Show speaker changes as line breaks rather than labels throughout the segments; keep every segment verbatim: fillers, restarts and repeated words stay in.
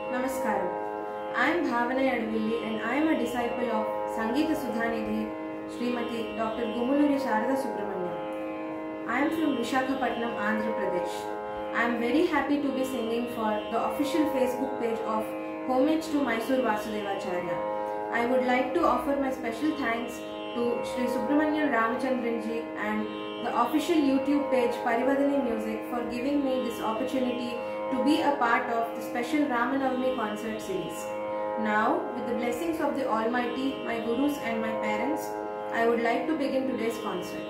Namaskaram. I am Bhavana Yadavilli and I am a disciple of Sangeetha Sudhanidhi, Srimati Doctor Sarada Subramaniam. I am from Vishakapatnam, Andhra Pradesh. I am very happy to be singing for the official Facebook page of Homage to Mysore Vasudevacharya. I would like to offer my special thanks to Sree Subramaniam Ramachandranji and the official YouTube page Parivadani Music for giving me this opportunity to be a part of the special Ramanavami concert series. Now, with the blessings of the Almighty, my gurus and my parents, I would like to begin today's concert.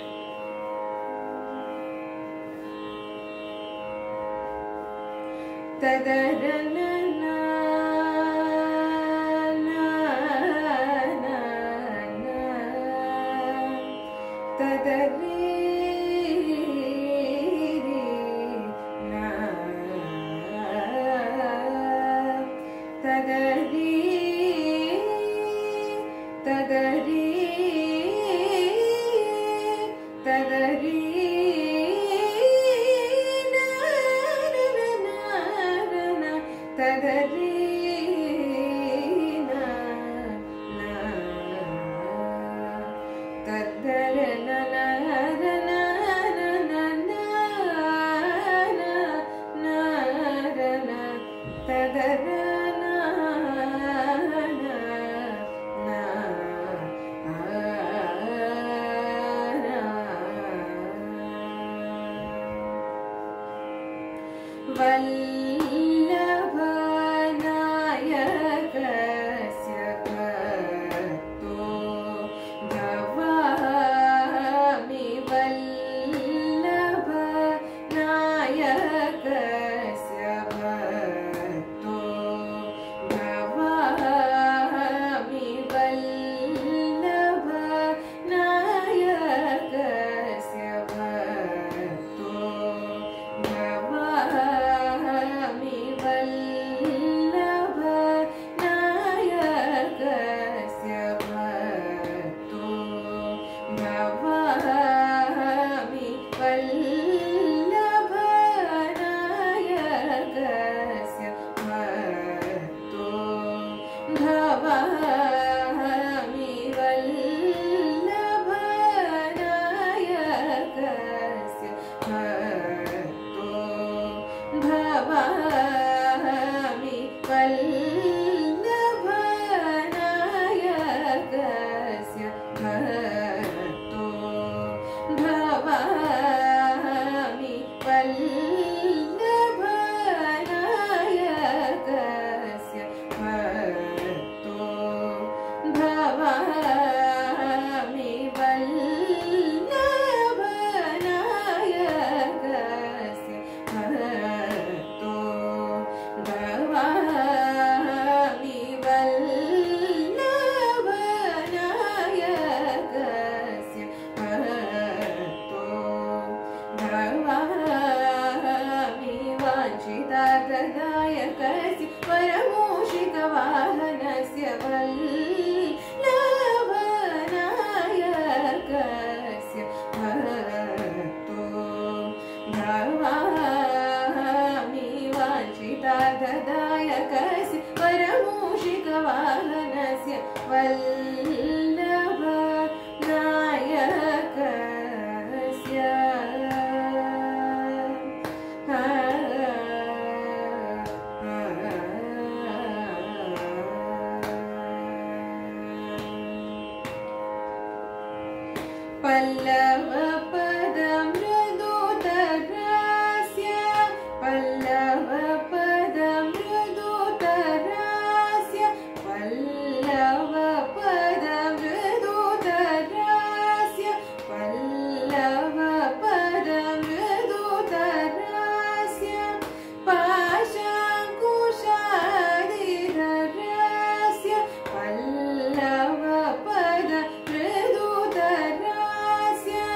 Pallava pada mridu tarasya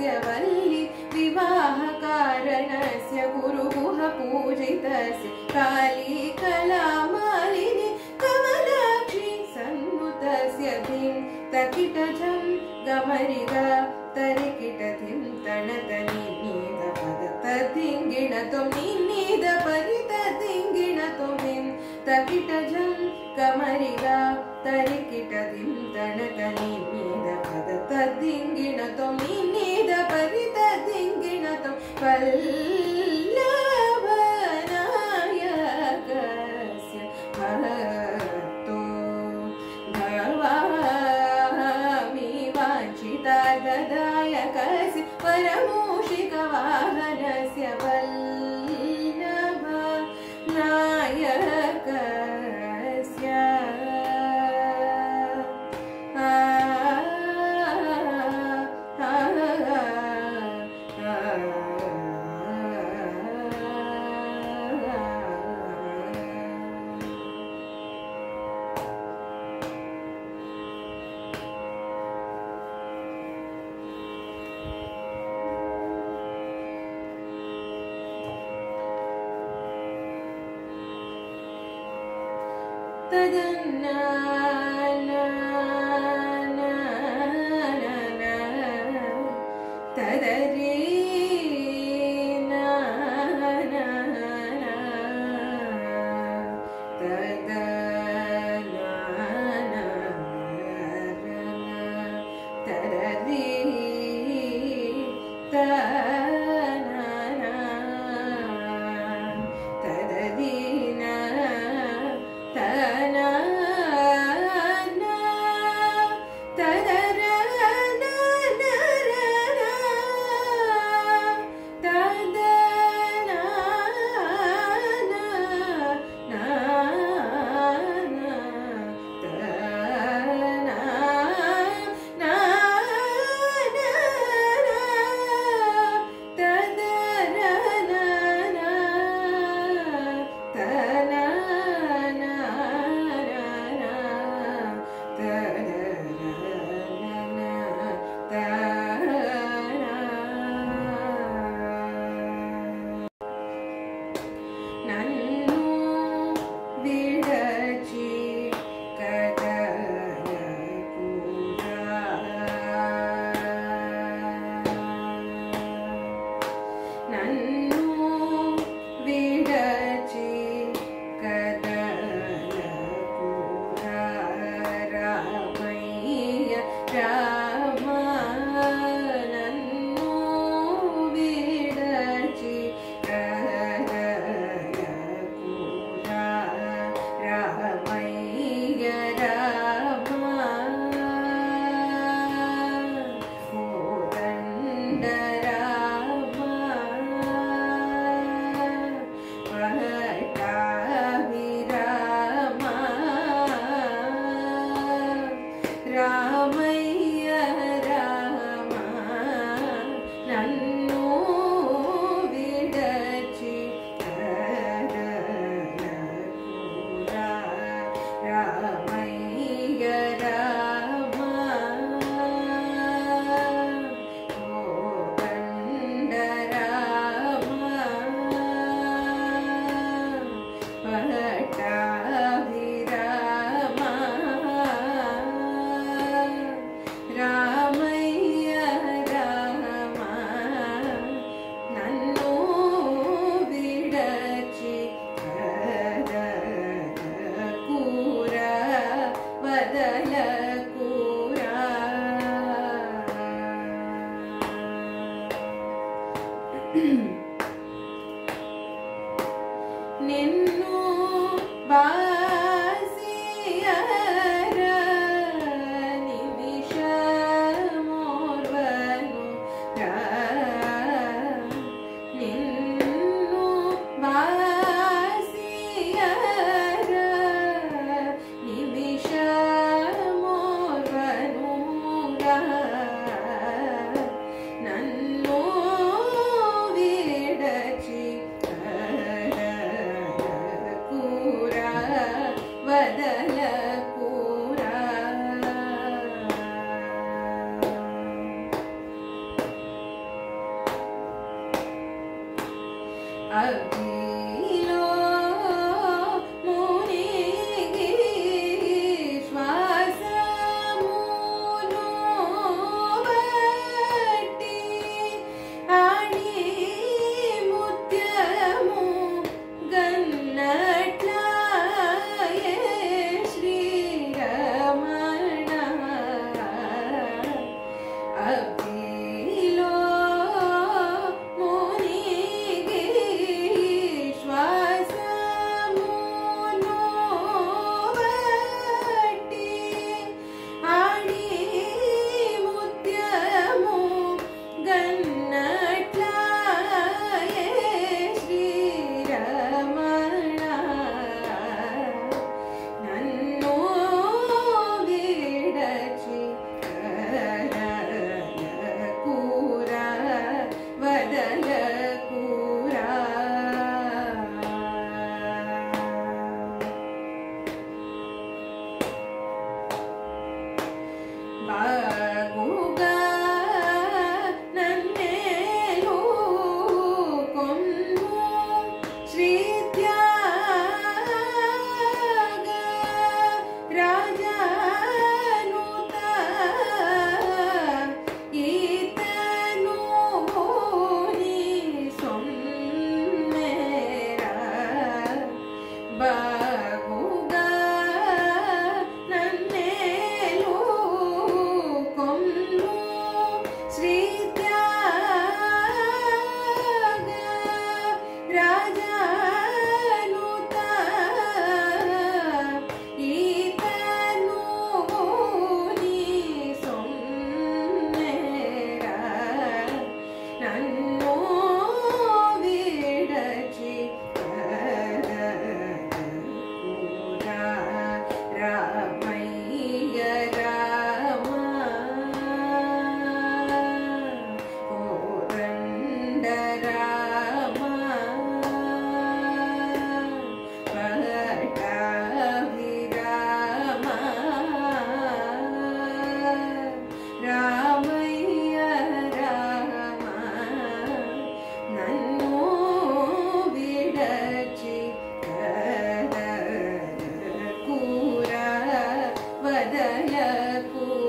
वल्ली विवाहकारणस्य गुरुगुह पूजितस्य काली कलामालिनी कमलाक्षी सन्नुतस्य धिं तकिटजं गमरिगा तरिकिटधिं तणतनिनीद पदतधिङ्गिणतुं निनीद परितधिङ्गिणतुं हिं तकिटजं गमरिगा तरिकिटधिं तणतनिनीद पदतधिङ्गिणतुं निनीद परितधिङ्गिणतुं वल्लभनायकस्य भक्तो भवामि वाञ्छितार्थदायकस्य परमूषिकवाहनस्य वल्लभनायकस्य तदन्ना ना ना ना ना तदरी ना ना ना तदना ना तदरी तना ना तदरी ना तना ना तदरा ना ना ना तदना ना ना ना तना ना ना तदरा ना ना तना నన్ను విడచి కదలకురా నన్ను విడచి కదలకురా రామయ్య రామ నన్ను విడచి కదలకురా రామయ్య రామ కోదండ రామ పట్టాభి రామ రామయ్య రామ నన్ను విడచి కదలకురా రామయ్య రామ కోదండ రామ పట్టాభి రామ రామయ్య రామ నన్ను విడచి కదలకురా వదలకురా నిన్ను బాసియర నిమిషమోర్వను రా నిన్ను బాసియర నిమిషమోర్వను రా నన్ను విడచి అగ్నిలో మునిగి శ్వాసమును బట్టి ఆడి ముత్యము గన్నట్లాయే శ్రీరమణ. అగ్నిలో మునిగి శ్వాసమును బట్టి ఆడి ముత్యము గన్నట్లాయే శ్రీరమణ. నన్ను విడచి కదలకురా వదలకురా. బాగుగా నన్నేలు కొమ్ము శ్రీత్యాగ రాజానుత ఈతను నీ సొమ్మెరా. బాగుగా నన్నేలు కొమ్ము శ్రీత్యాగ రాజానుత ఈతను నీ సొమ్మెరా. నన్ను విడచి కదలకురా రామయ్య రామ. కోదండ రామ పట్టాభి రామ. రామయ్య రామ. నన్ను విడచి కదలకురా వదలకురా.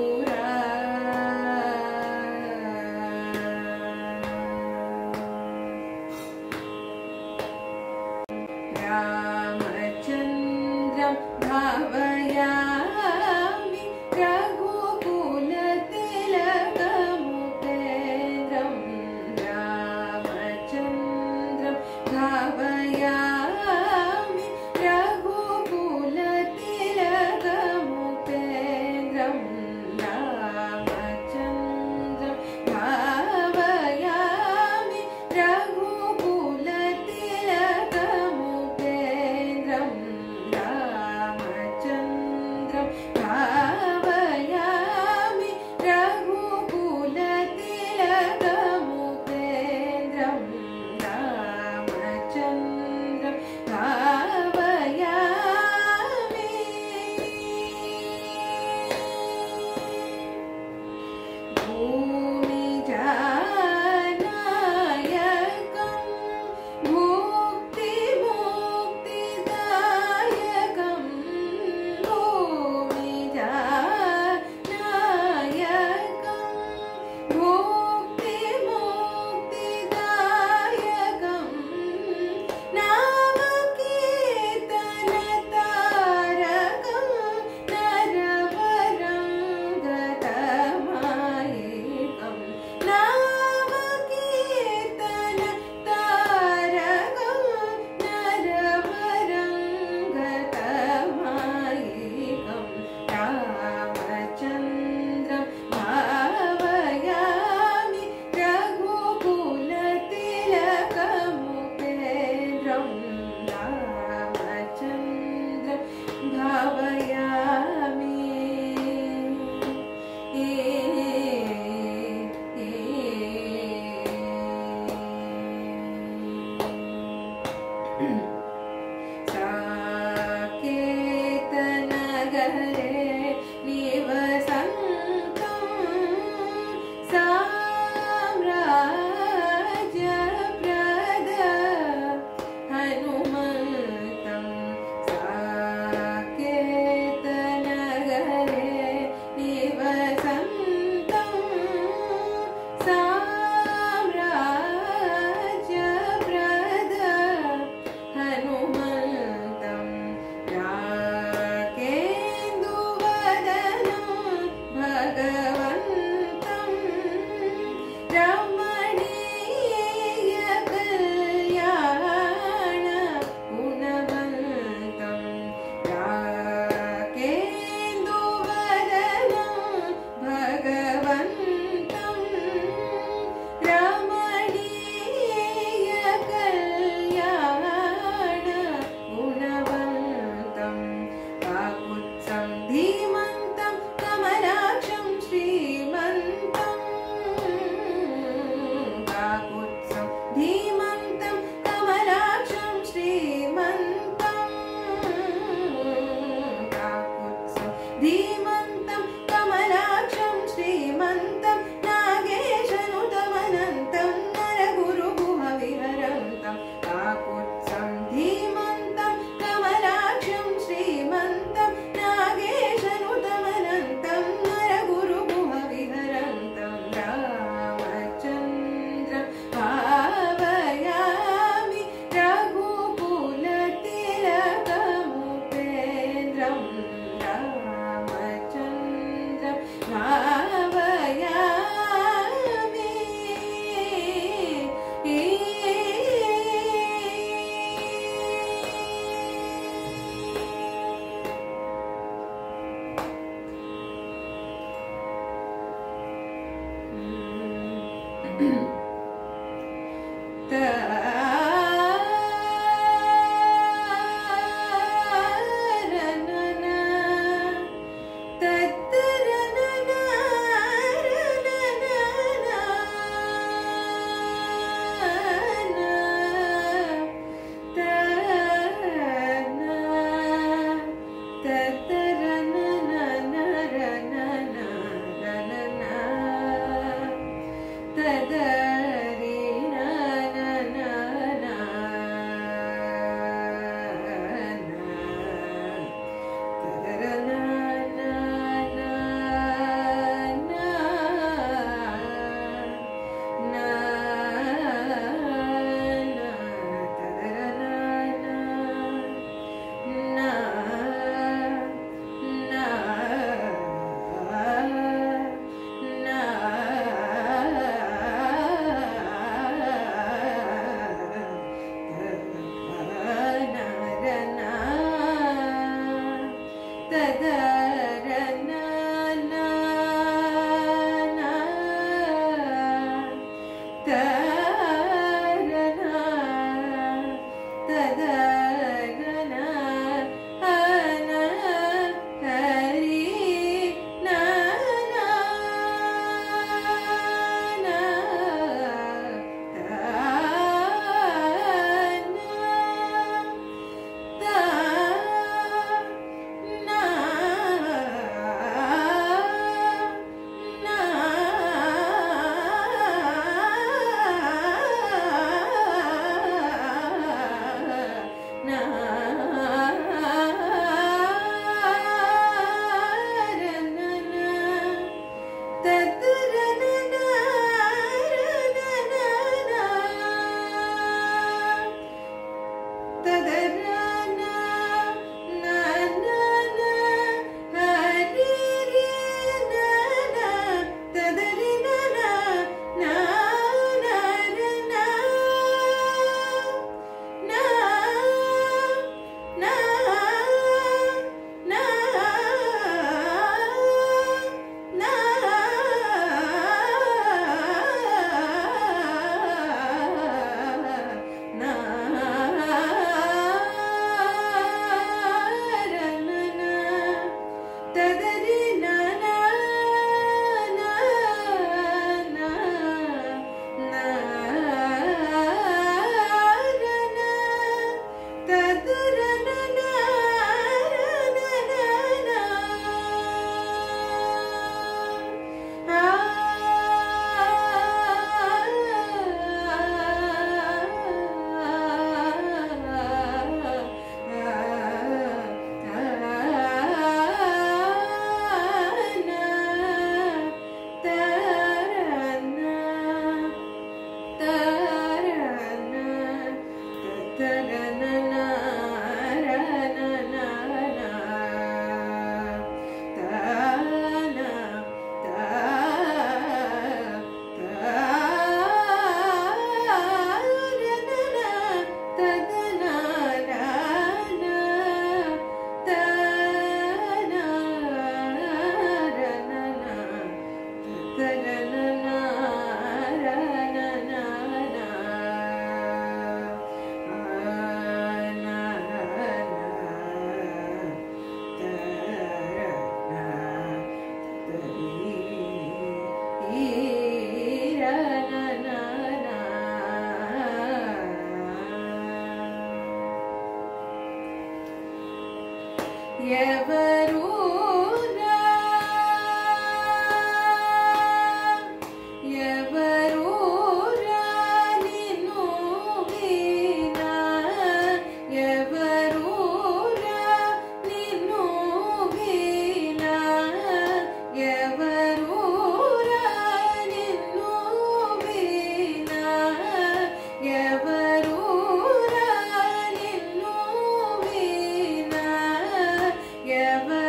Ever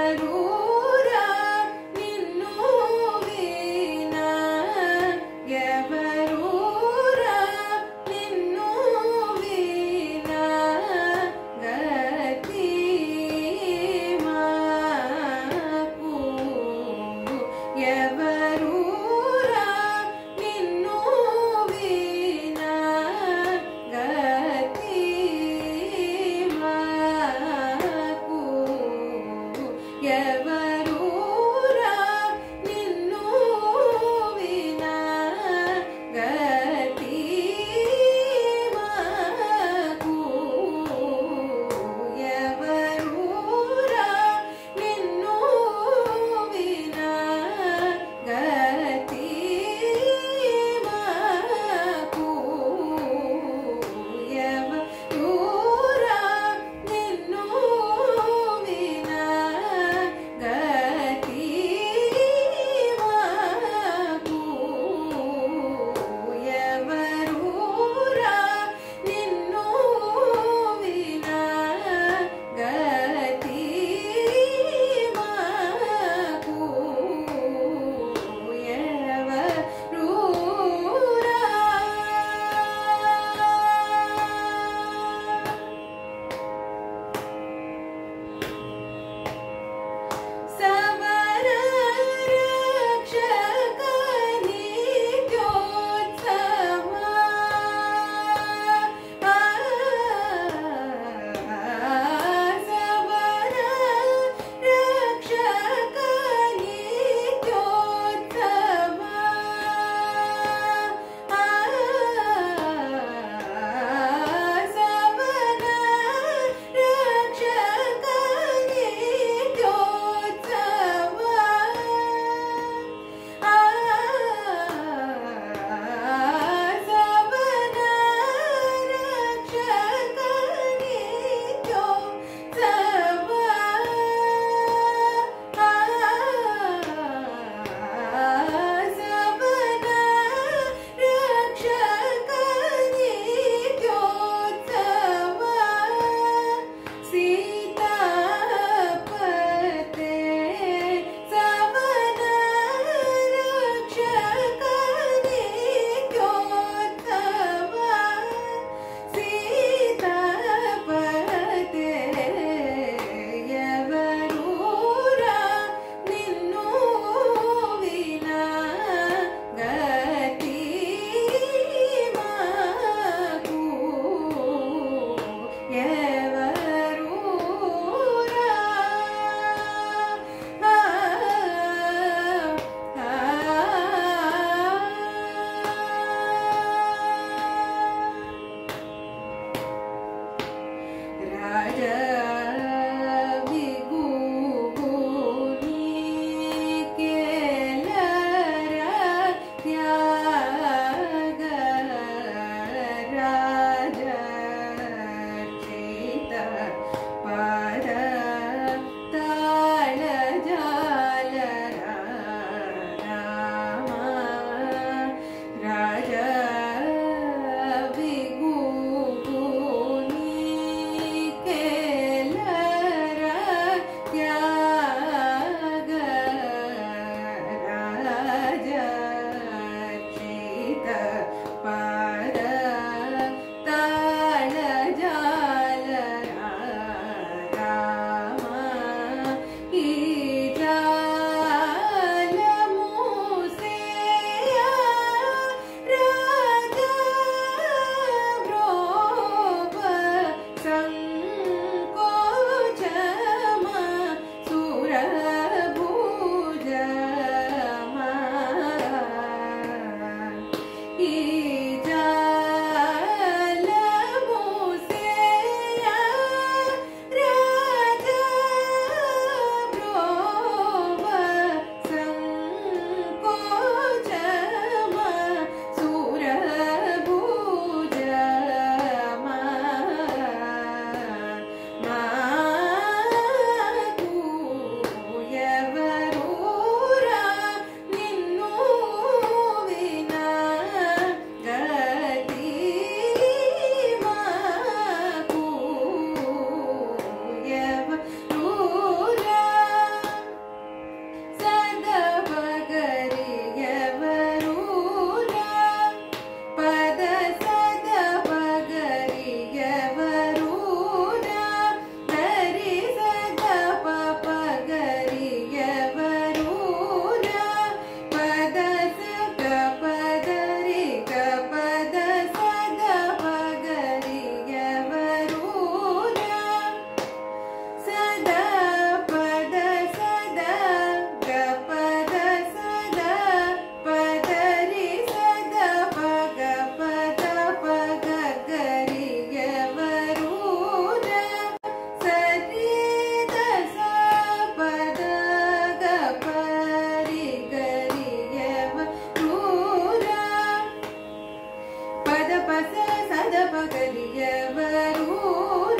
ಪಸ ಸದ ಪಗರಿಯ ಬರೂರ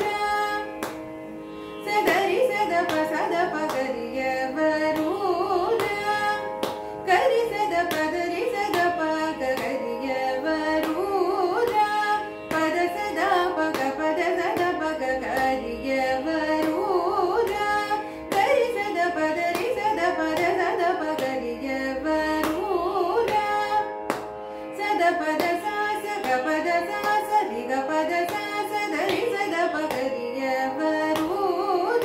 ಸದರಿ ಸದ ಪಸದ ಪಗರಿಯ ಬರೂರ ಕರಿ ಸದ ಪದರಿ ಸದ ಪಗರಿಯ ಬರೂರ ಪದ ಸದ ಪಗ ಪದ ಸದ ಪಗ ಗರಿಯ ಬರೂರ ಕರಿ ಸದ ಪದರಿ ಸದ ಪದ ಸದ ಪಗರಿಯ ಬರೂರ ಸದ ಪದ ಸಾ ಸಗ ಪದ ಸಾ ಸರಿ ಗ ಪದ ಸಾ ಸದರಿ ಸದ ಪಗರಿಯ ಬರೂರ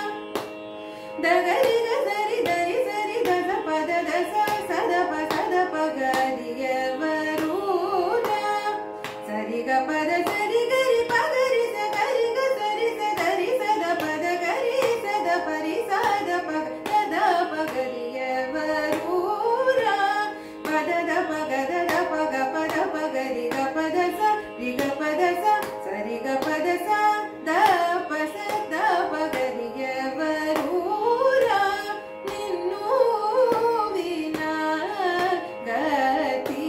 ದಗರಿ ಗ ಸರಿ ದರಿ ಸರಿ ದಸ ಪದ ದಸ ಸದ ಪ ಸದ ಪಗರಿಯ ಬರೂರ ಸರಿ ಗ ಪದ ಸರಿ ಗರಿ ಪಗರಿ ಸ ಗರಿ ಗ ಸರಿ ಸ ದರಿ ಸದ ಪದ ಗರಿ ಸದ ಪರಿ ಸದ ಪಗ ಸದ ಪಗರಿಯ ಬರೂರ ಪದದ ಪಗದ ಪಗ ಪದ ಪಗರಿ ಗ ಪದ ಸ ರಿ ಗ ಪದ ಸ ಸರಿ ಗ ಪದ ಸ ದ ಪ ಸ ದ ಪಗರಿಯ ಬರೂರ ನಿನ್ನೂ ವಿನ ಗತಿ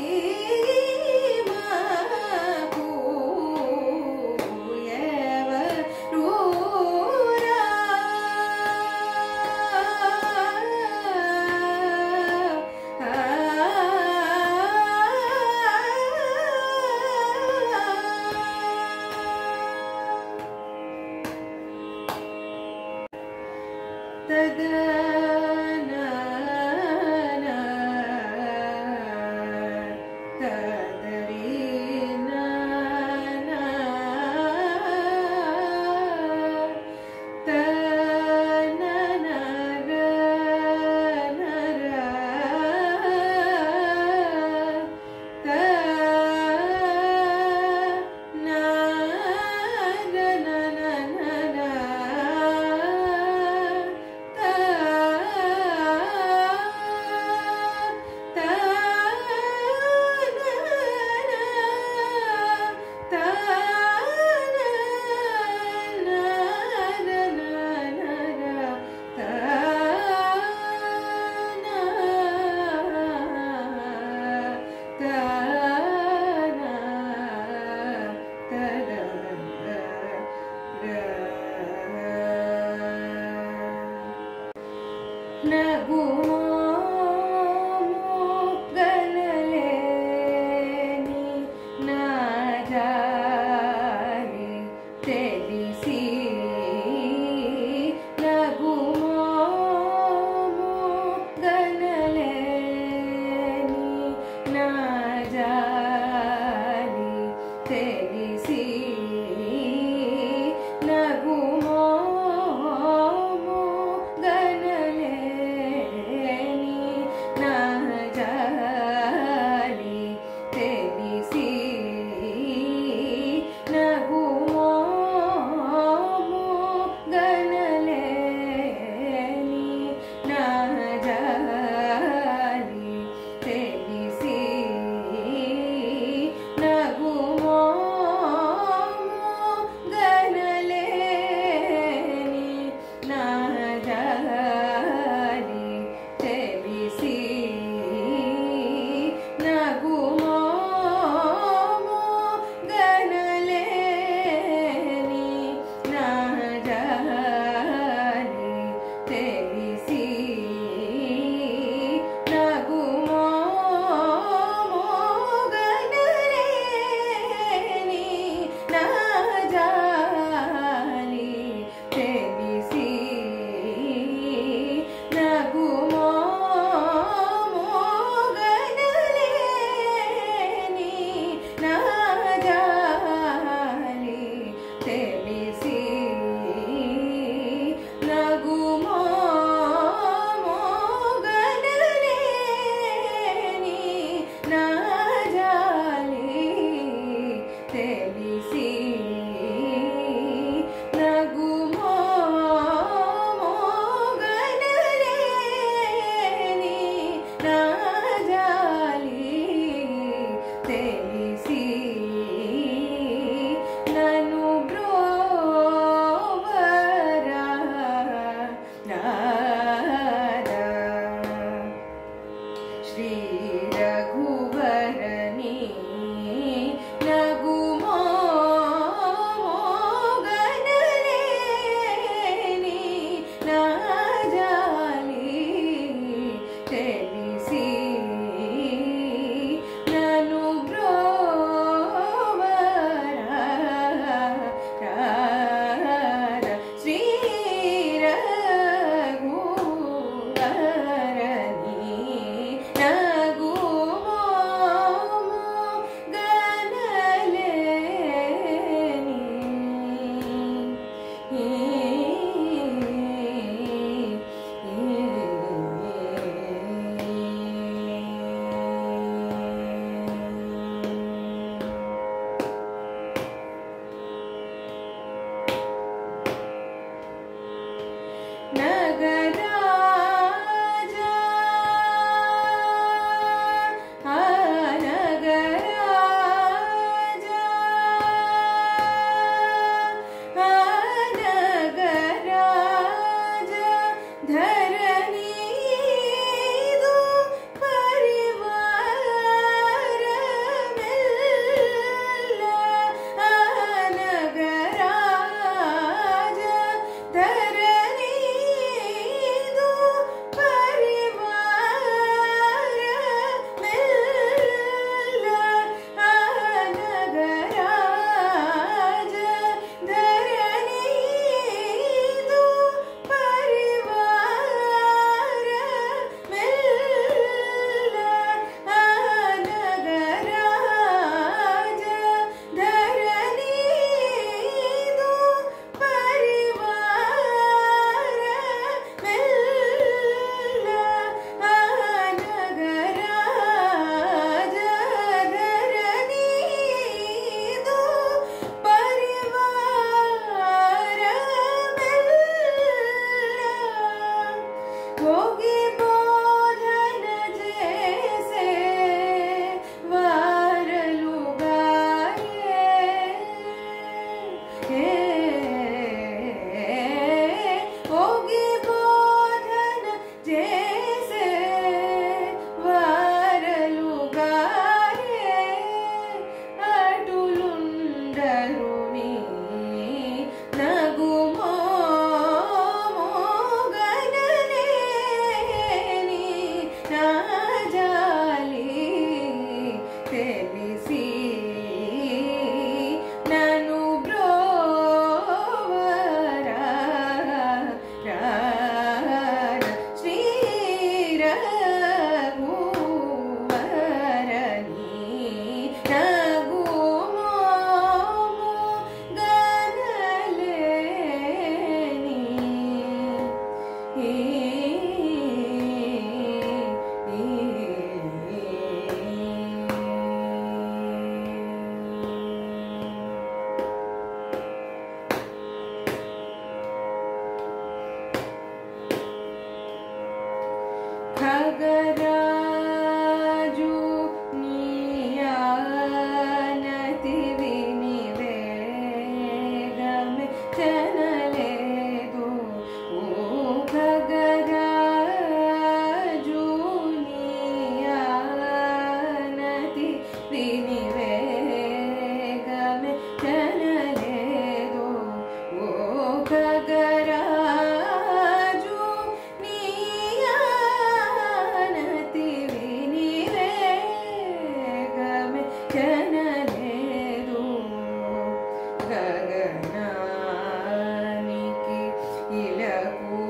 గగనానికి ఇలకు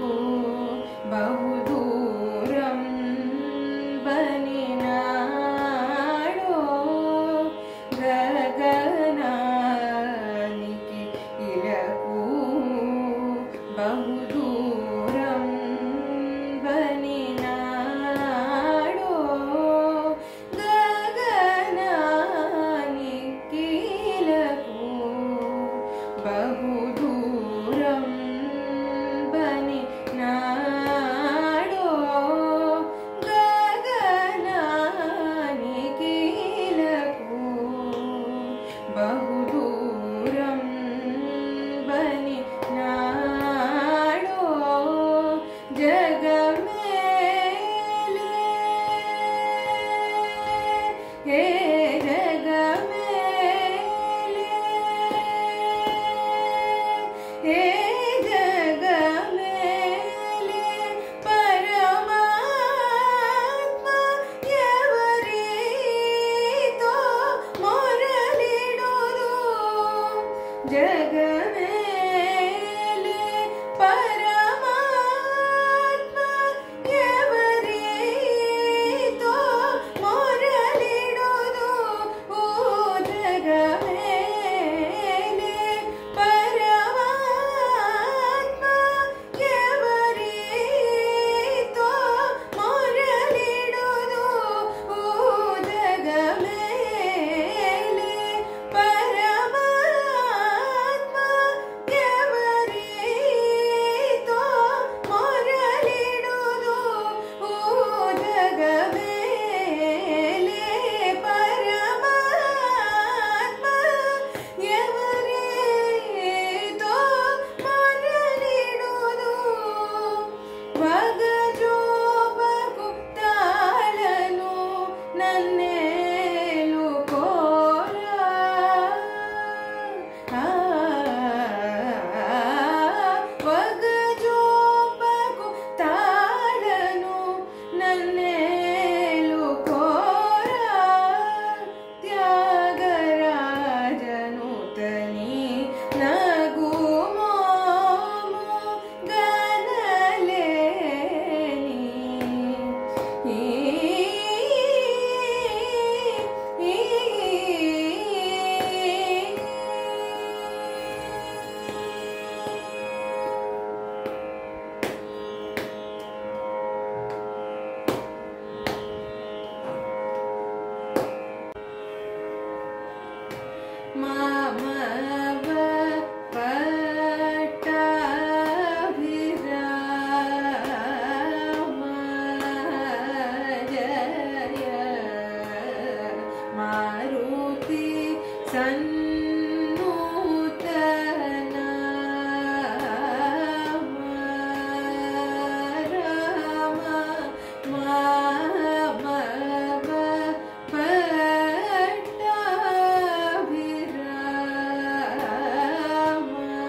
బహుదూరం బనినాడో గగనానికి ఇలకు బహుదూరం బనినాడో గగనానికి ఇలకు బహుదూరం బనినాడో గగనానికి ఇలకు బహుదూరం బనినాడో జగమేలే హే జగమేలే హే జగమేలే పరమాత్మ ఎవరితో మొరలిడుదు జగమేలే పరమాత్మ ఎవరితో మొరలిడుదు ఓ జగమేలే పరమాత్మ ఎవరితో మొరలిడుదు ఓ జగమేలే పరమాత్మ ఎవరితో మొరలిడుదు ఓ జగమేలే పరమాత్మ ఎవరితో మొరలిడుదు వగజోబకు తాళను నన్నేలు కోరా వగజోబకు తాళను నన్నేలు కోరా త్యాగరాజను తని నగుమోము గనలేని ఈ ఈ మామవ పట్టాభిరామ జయ మారుతి సన్నూతన రామ మామవ పట్టాభిరామ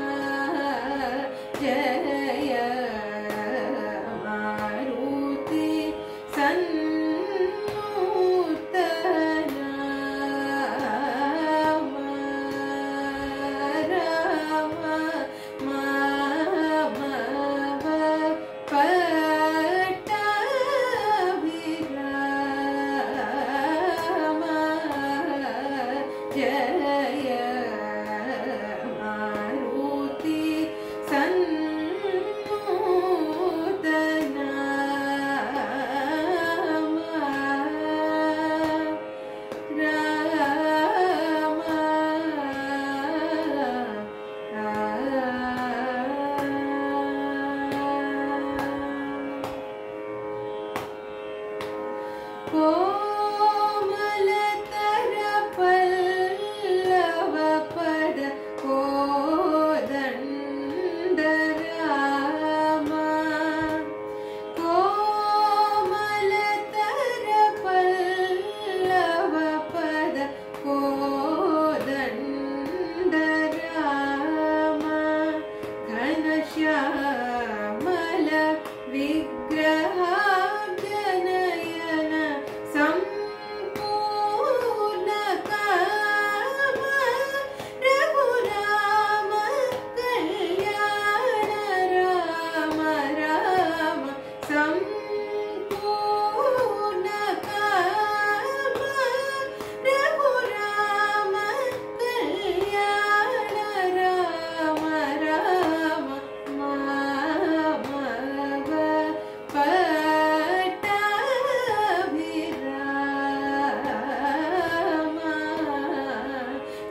జయ మారుతి సన్నూతన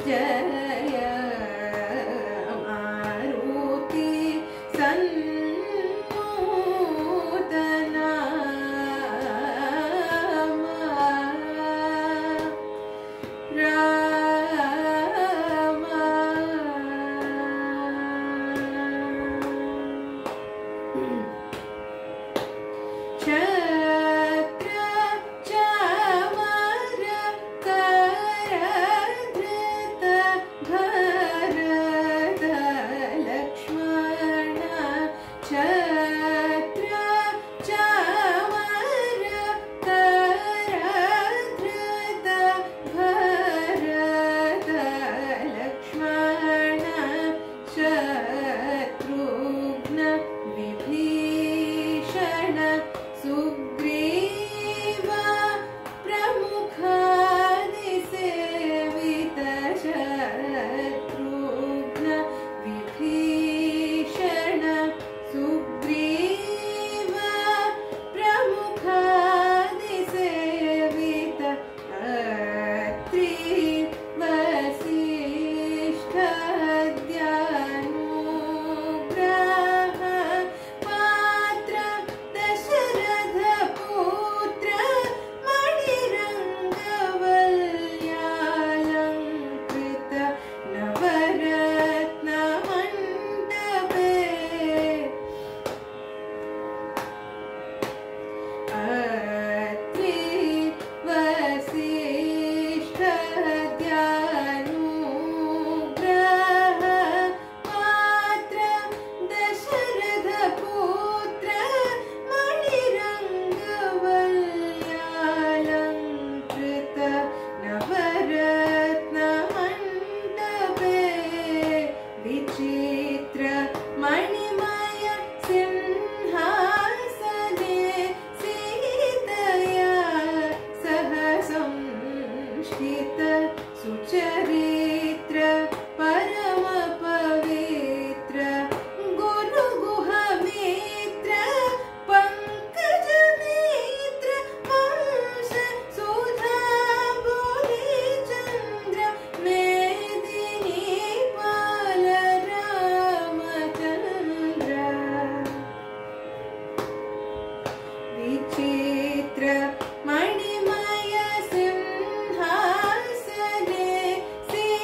जय मारुति सन्नूतनामा रामा छत्र चामर करधृत भरत लक्ष्मण छत्र चामर करधृत भरत लक्ष्मण शत्रुघ्न विभीषण सुग्रीव प्रमुखादिसेवित शत्रुघ्न विभीषण सुग्रीव प्रमुखादिसेवित अत्रि वसिष्ठाद्यानुग्रह पात्र दशरथ पुत्र मणिरङ्गवल्यालङ्कृत नवरत्नमण्डपे अत्रि वसिष्ठाद्यानुग्रह पात्र दशरथ पुत्र मणिरङ्गवल्यालङ्कृत नवरत्नमण्डपे विचित्र मणिमय सिंहासने सीतया सह संस्थित सुचरित्र परम पवित्र गुरुगुहमित्र पंकजनेत्र वंश सुधाबुधिचन्द्र मेदिनीपाल रामचन्द्र विचित्र मणिमय सिंहासने सीतया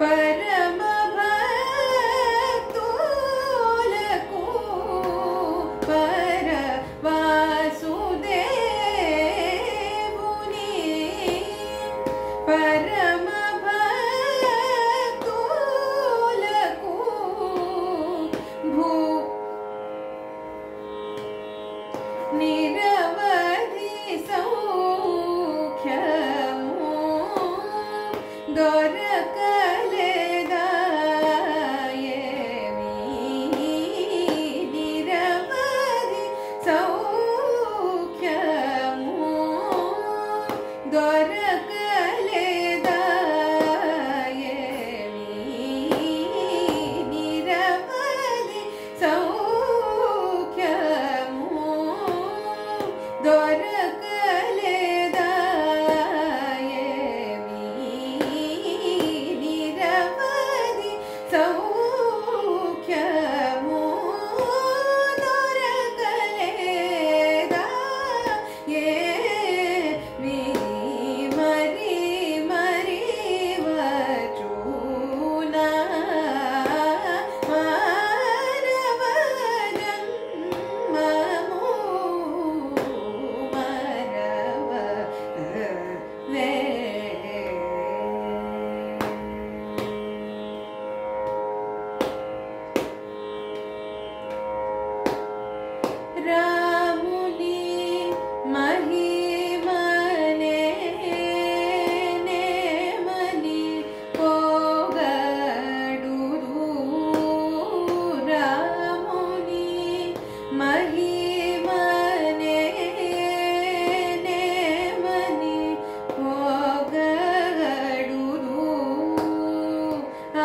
పరమ భక్తులకు పర వాసుదేవుని పరమ భక్తులకు భూ నిరవధి సౌఖ్యము దొరకలేదా ఏమీ నిరవధి సౌఖ్యము దొరకలేదా ఏమీ నిరవధి సౌఖ్యము దొరకలేదా ఏమీ నిరవధి సౌఖ్యము దొరకలేదా ఏమీ మరి మరి వచ్చునా మానవ జన్మము మరవలే. రాముని మహిమనే నేమని పొగడుదు రాముని మహిమనే నేమని పొగడుదు ఆ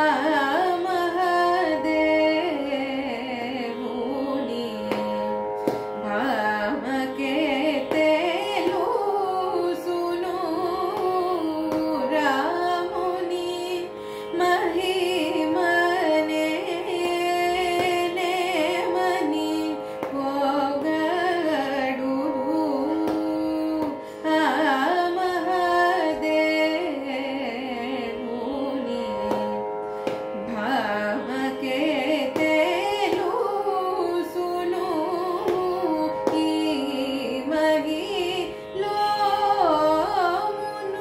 మహాదేవుని భామకే తెలుసును రాముని మహిమనే నేమని పొగడుదు ఆ మహాదేవుని భామకే తెలుసును ఈ మహిలోమును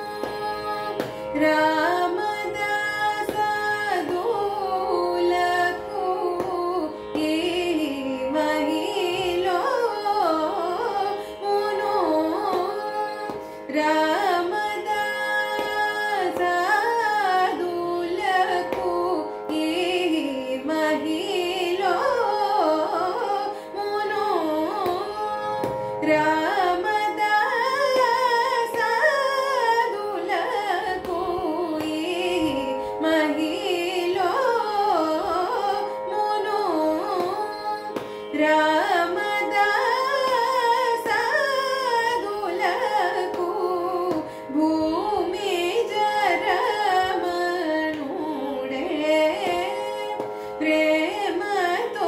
రామదాసదులకు ఈ మహిలోమును రామదాసదులకు ఈ మహిలోమును రామదాసదులకు ఈ మహిలోమును రామదాసదులకు భూమి జరమణుడే ప్రేమతో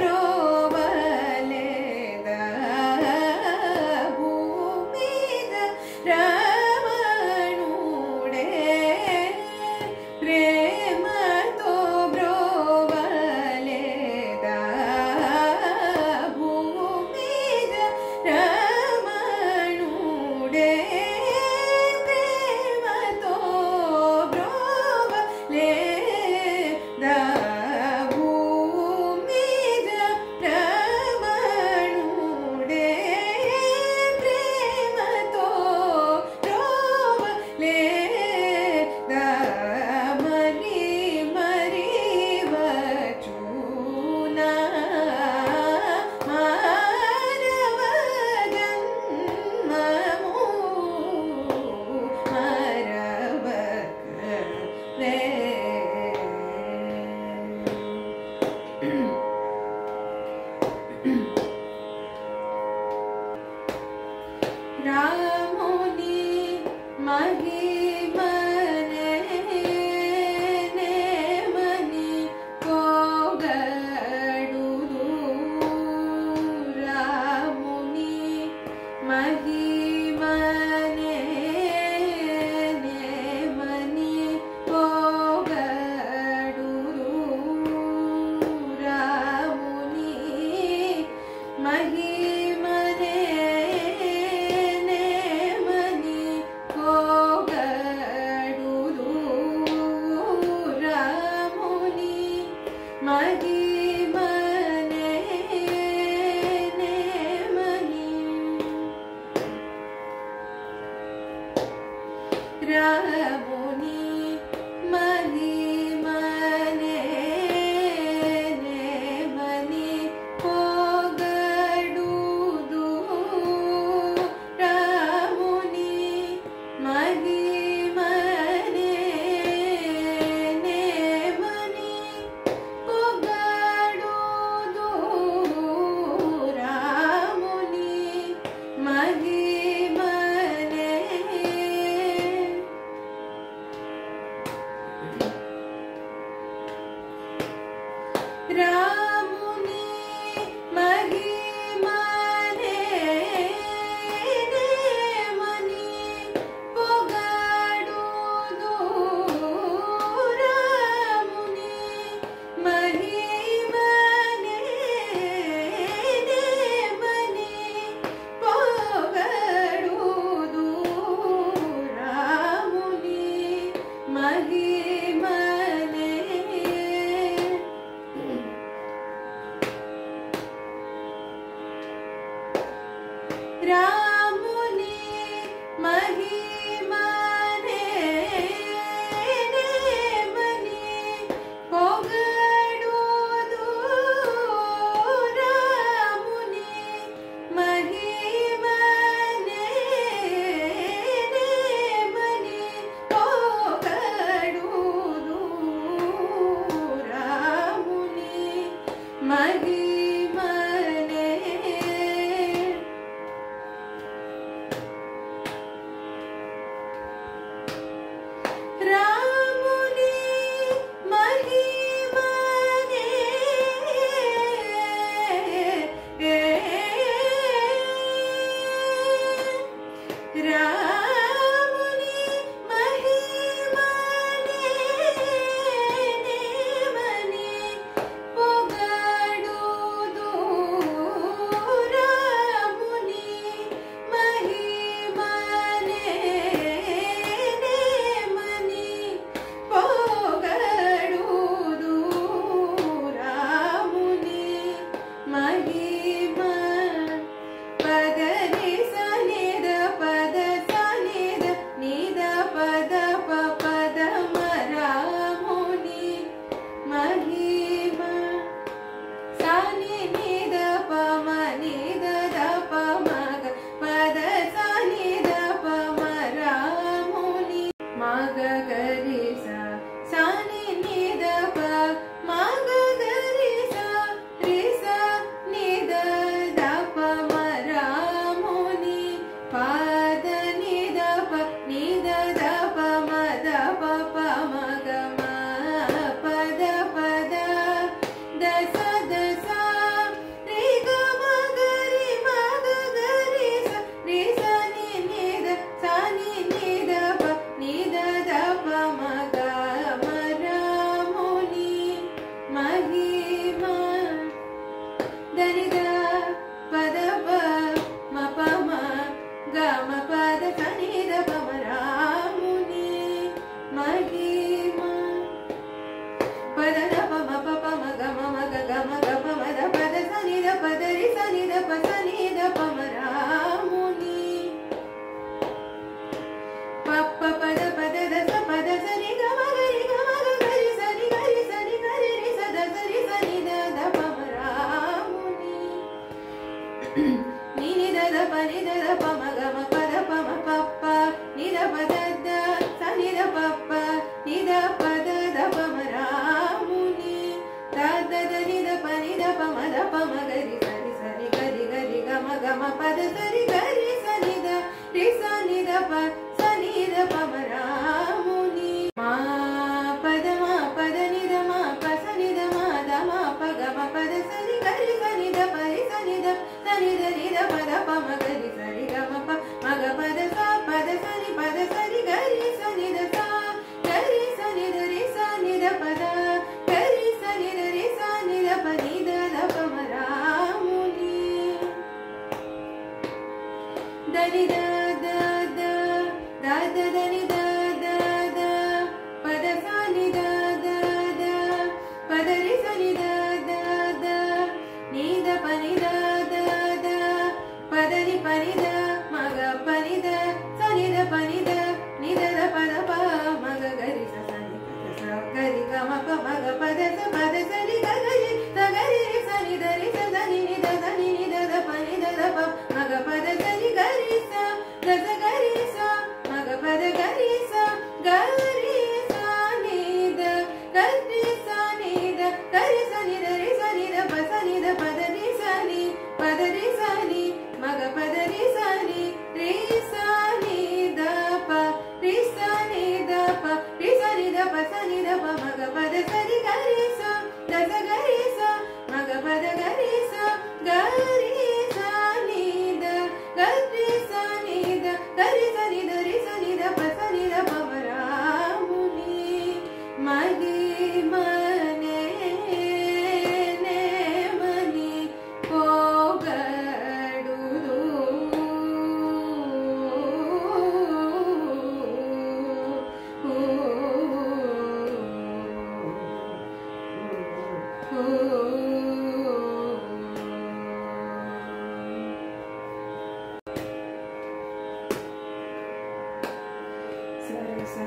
బ్రోవలేదా భూమి జరమణుడే ప్రేమతో బ్రోవలేదా భూమి జరమణుడే ప్రేమతో బ్రోవలేదా భూమి జరమణుడే ప్రేమతో బ్రోవలేదా మరి మరి వచ్చునా మానవ జన్మము మరవలే. రాముని మహిమనే నేమని పొగడుదు రాముని మహిమనే నేమని పొగడుదు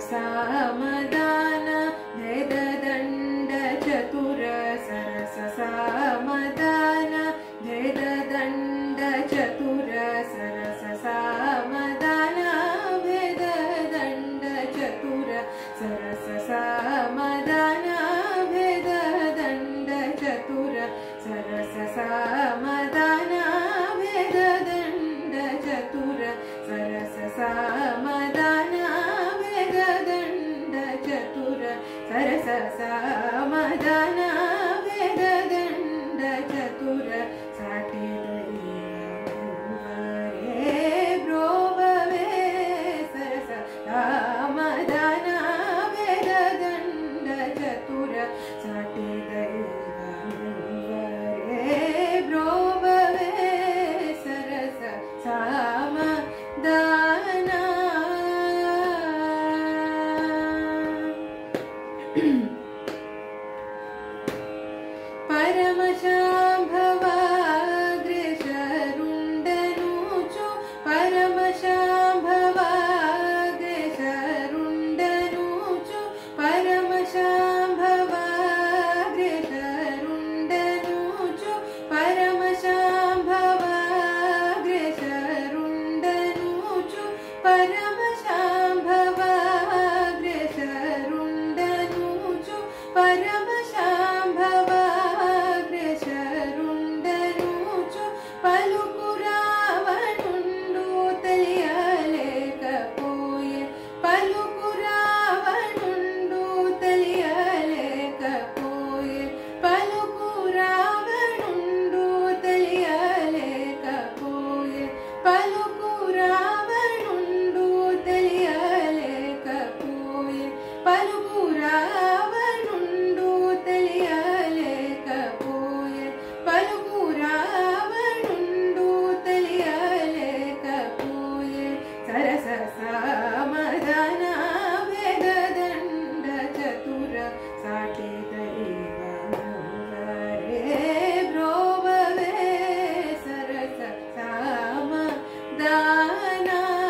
सामदान भेद दंड चतुर सरस सामदान भेद दंड चतुर सरस सामदान भेद दंड चतुर सरस सामदान भेद दंड चतुर सरस सामदान भेद दंड चतुर सरस सामदान भेद दंड चतुर सरस सामदान भेद दंड चतुर साठे रे ब्रोववे सरस सामदान भेद दंड चतुर साठे रे ब्रोववे सरस सामदान परमशाम्भवाग्रेशरुण्डनूचु परमशाम्भवाग्रेशरुण्डनूचु परमशाम्भवाग्रेशरुण्डनूचु परमशाम्भवाग्रेशरुण्डनूचु परमशाम्भवाग्रेशरुण्डनूचु परमशाम्भवाग्रेशरुण्डनूचु పలుకురావణుండు తెలియలేకపోయే పలుకురావణుండు తెలియలేకపోయే పలుకురావణుండు తెలియలేకపోయే పలుకురావణుండు తెలియలేకపోయే పలుకురావణుండు తెలియలేకపోయే పలుకురావణుండు తెలియలేకపోయే సరస సామదాన భేద దండ చతుర సాటి దైవమువరే బ్రోవవే సరస సామదాన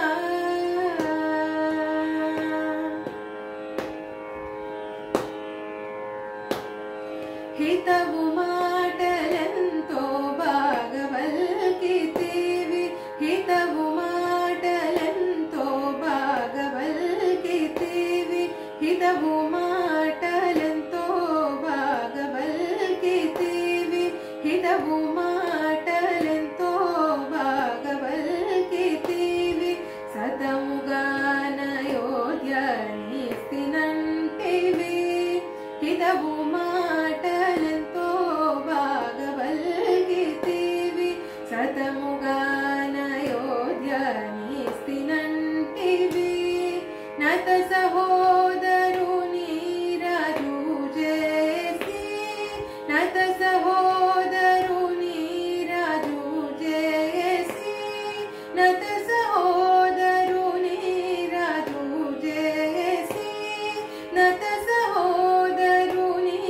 హితవు మాటలెంతో బాగవల్కితివి హితవు మాటలెంతో బాగవల్కితివి హితవు మాటలెంతో బాగవల్కితివి హితవు మాటలెంతో బాగవల్కితివి సతముగానయోధ్యనిస్తినంటివి హితవు మాటలెంతో బాగవల్కితివి సతముగానయోధ్యనిస్తినంటివి నత సహోదరుని రాజు చేసి నత సహోదరుని రాజు చేసి నత సహోదరుని రాజు చేసి నత సహోదరుని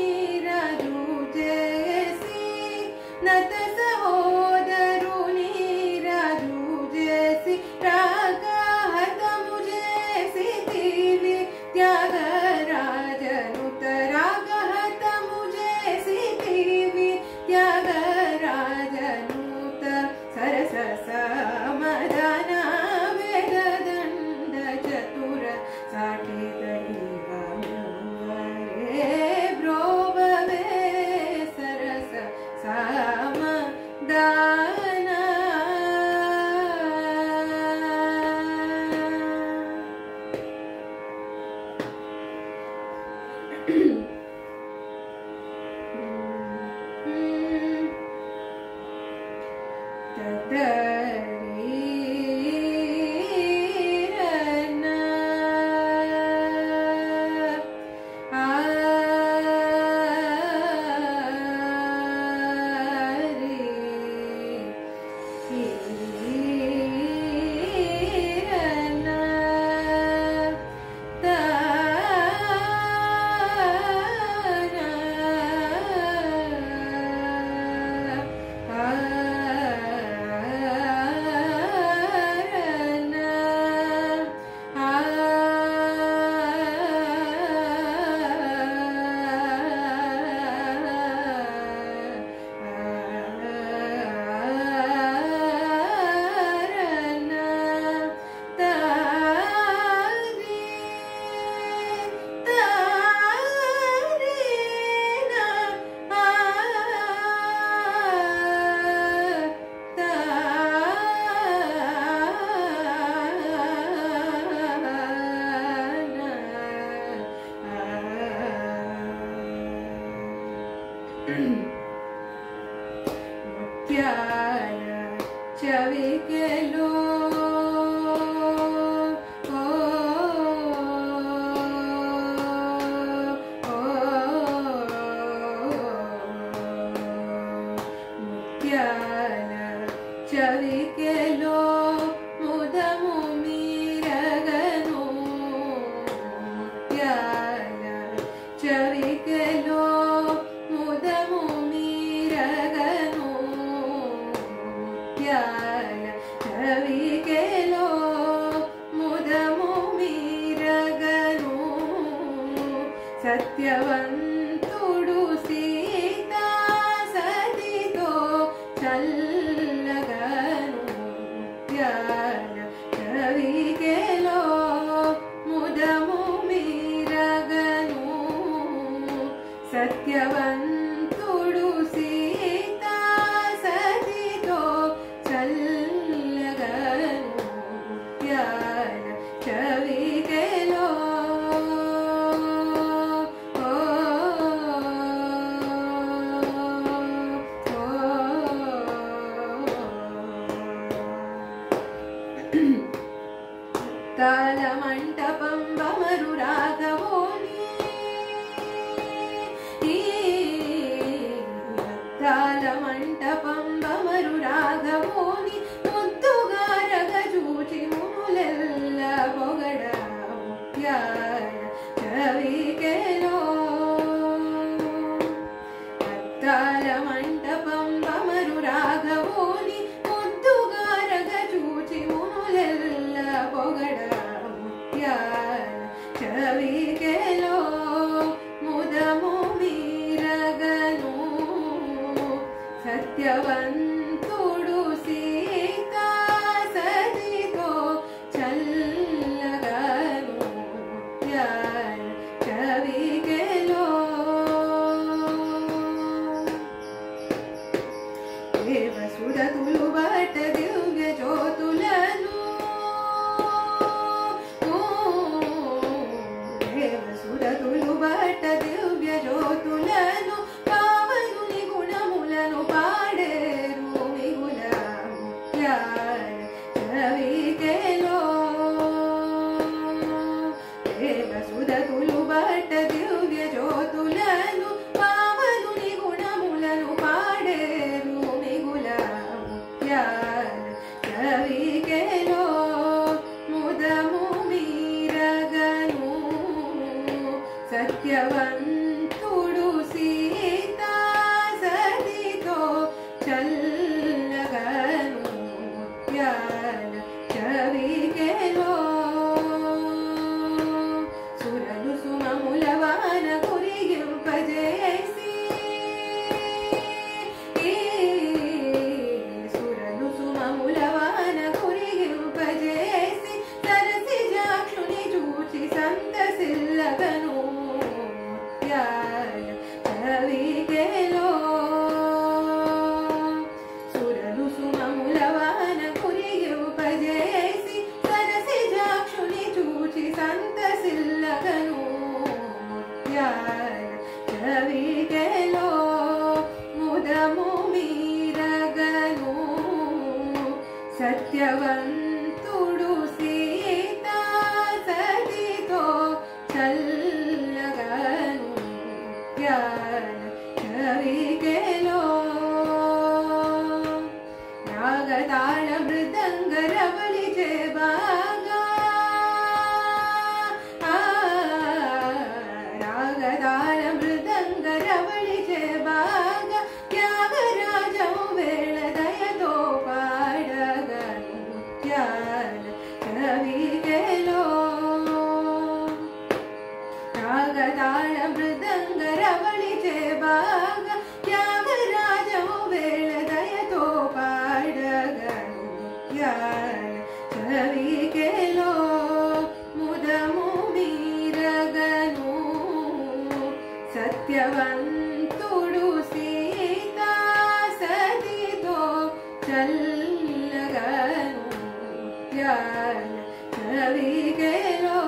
ముత్యాల చవికెలో చవికెలో ముదము మీరగను ముత్యాల చవికెలో ముదము మీరగను ముత్యాల చవికెలో ముదము మీరగను సత్యవంతుడు సీతా సతితో చల్లగను ముత్యాల చవికెలో ముదము మీరగను సత్యవంతుడు సీతా సతితో చల్లగను ముత్యాల చవికెలో తాళ మంటపం బమరు రాఘవోని తాళ మంటపం బమరు రాఘవోని ముద్దుగారగ చూచి మునులెల్ల పొగడ ముత్యాల చవికెలో తాళ మంటపం బమరు రాఘవోని ముద్దుగారగ చూచి మునులెల్ల పొగడ ముత్యాల చవికెలో ముదము మీరగను సత్యవంతుడు సీతా సతితో చల్లగను ముత్యాల చవికెలో దేవసురతులు బట దివ్య జ్యోతులను దేవసురతులు బట దివ్య జ్యోతులను పావనుని గుణములను పాడేరు మిగుల ముత్యాల చవికెలో దేవసురతులు బట దివ్య జ్యోతులను పావనుని గుణములను పాడేరు మిగుల ముత్యాల చవికెలో ముదము మీరగను సత్యవంతుడు సీతా సతితో చల్లగను ముత్యాల చవికెలో సురలు సుమముల వాన కురిగింపజేసి సురలు సుమముల వాన కురిగింపజేసి సరసి జాక్షుని చూచి సంతసిల్లగను ముత్యాల చవికెలో సురలు సుమముల వాన కురిగింపజేసి సరసి జాక్షుని చూచి సంతసిల్లగను ముత్యాల చవికెలో ముదము మీరగను సత్యవంతుడు సీతా సతితో చల్లగను ముత్యాల చవికెలో రాగతాళ మృదంగ రవళి చేబాగా రాగతాళ మృదంగ రవళి చేబాగా త్యాగరాజము వేళ దయతో పాడగను ముత్యాల చవికెలో రాగతాళ మృదంగ రవళి చేబాగా త్యాగరాజము వేళ దయతో పాడగను ముత్యాల చవికెలో ముదము మీరగను సత్యవంతుడు సీతా సతితో చల్లగను ముత్యాల చవికెలో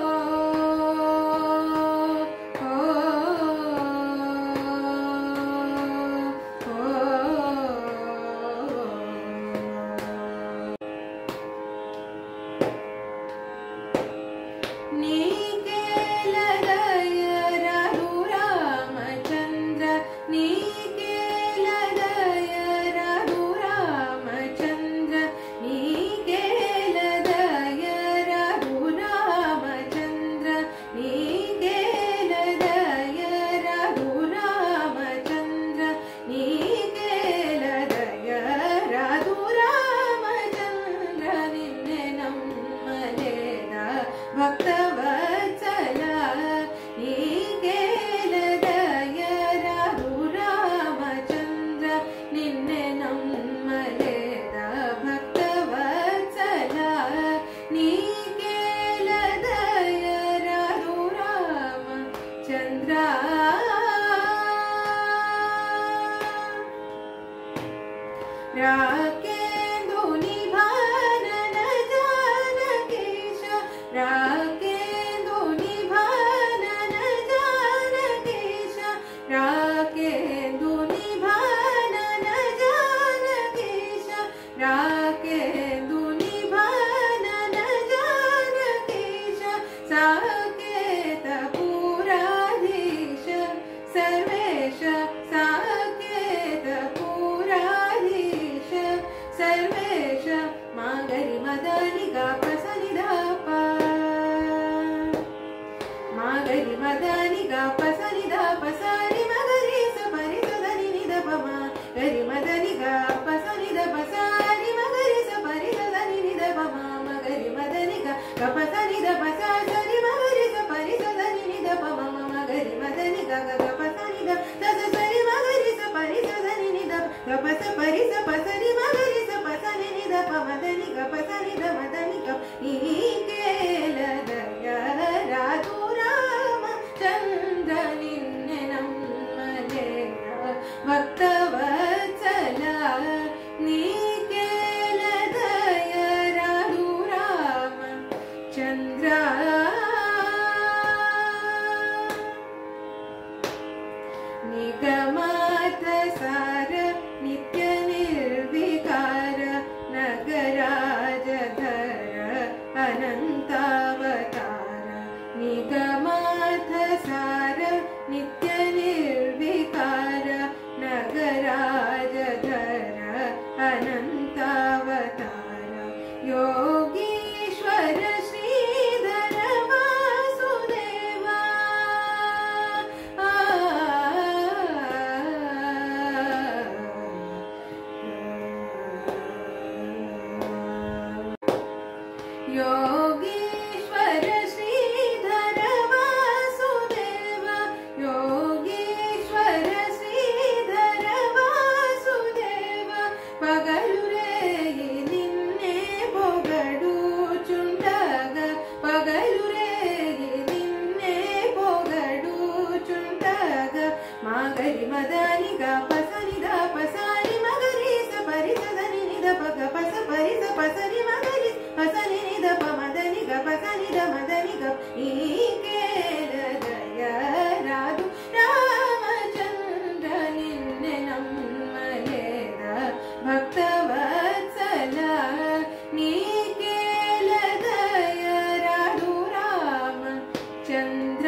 राकेन्दु निभानन जानकीश राकेन्दु निभानन जानकीश राकेन्दु निभानन जानकीश राकेन्दु निभानन जानकीश साकेत पुराधीश सर्वेश साकेत पुराधीश सर्वेश मागरि मदनि गाप सनि धाप मागरि मदनि गाप सनि धाप सारि मगरि स परि स धनि नि ध प म गरि मदनि गाप सनि ध प सारि मगरि स परि स धनि नि ध प म मगरि मदनि गाप सनि ध प सा सरि मगरि स परि स धनि नि ध प म मगरि मदनि गा गाप सनि ध स स सरि मगरि स परि स धनि नि ध प प स परि स प सरि मगरि स प सनि नि ध प मदनि गाप सनि ध मदनि गाप नीकेल दया राधु राम चंद्र निन्ने नम्मले भक्तवत्सल नीकेल दया राधु राम चंद्र निगमात सार नित्य निर्विकार नगराजधर अनंतावतार निगमात सार नित्य निर्विकार नगराजधर अनंतावतार योगीश्वर श्रीधर वासुदेवा योगीश्वर श्रीधर वासुदेव योगीश्वर श्रीधर वासुदेव पगलु रेयि निन्ने पोगडुचुंडग पगलु रेयि निन्ने पोगडुचुंडग मागरि मदनि गाप सनि ध प सारि मगरि स परि स धनि नि ध प ग प स परि स प सरि मगरि प सनि नि ध प मदनि ग प सनि ध मदनि ग नीकेल दया राधु रामचंद्र निन्ने नम्मलेद भक्तवत्सल नीकेल दया राधु राम चंद्र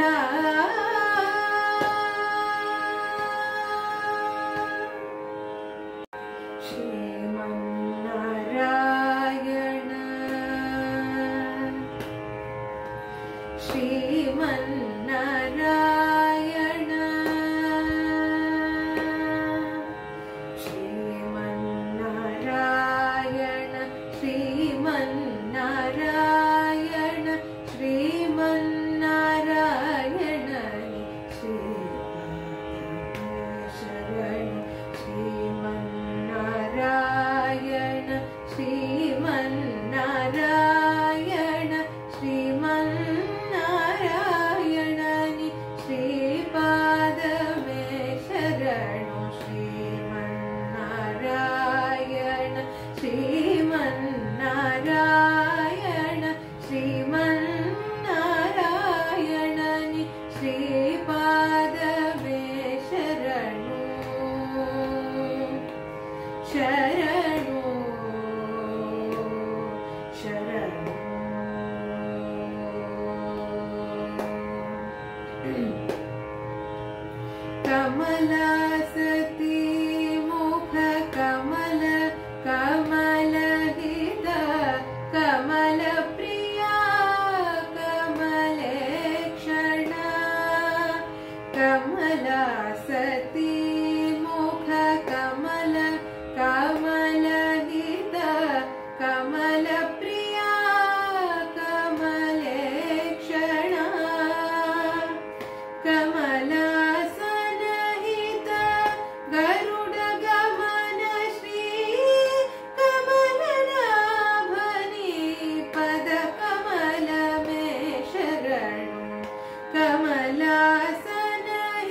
श्रीमन्नारायण श्रीमन्नारायण श्रीमन्नारायण श्रीमन्नारायण श्रीमन्नारायण शरण श्रीमन्नारायण श्रीमन्नारायण श्रीमन्नारायण श्रीपाद मे शरण श्रीमन्नारायण श्रीमन्नारायण श्रीमन्नारायण श्रीपाद मे शरण शरणु शरणु कमलासती मुख कमल कमलहित कमल प्रिया कमलेक्षण कमलासती मुख कमल कमलहित कमल प्रिया कमलेक्षण कमलासनहित गरुड गमन श्री कमलनाभनि पद कमल मे शरण कमलासनहित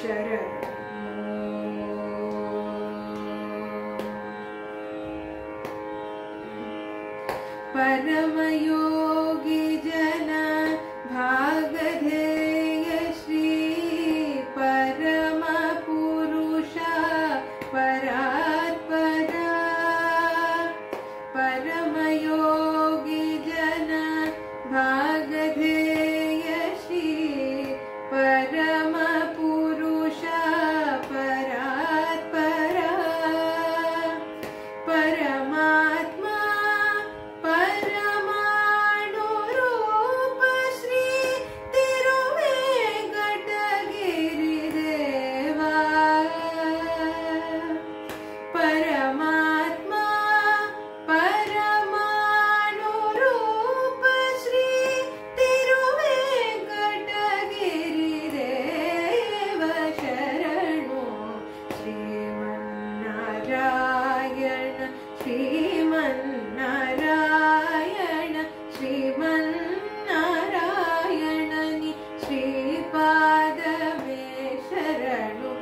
परमयोगी जन भागधेय श्री परम पुरुष परात्परा परमयोगी जन भागधेय श्री परम पुरुष परात्परा परमात्मा परमाणु रूप श्री तिरुवेंकटगिरि देवा परमात्मा परमाणु रूप श्री तिरुवेंकटगिरि देव शरणु श्रीमन्नारायण श्रीमन्नारायण श्रीमन्नारायणनि श्रीपादमे शरणु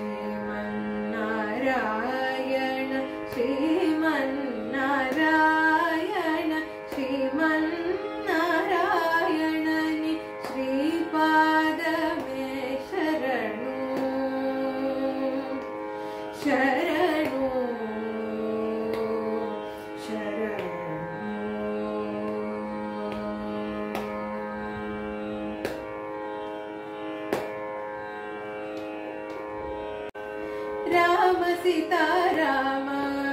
श्रीमन्नारायण श्रीमन्नारायण श्रीमन्नारायणनि श्रीपादमे शरणु शरणु राम सीता राम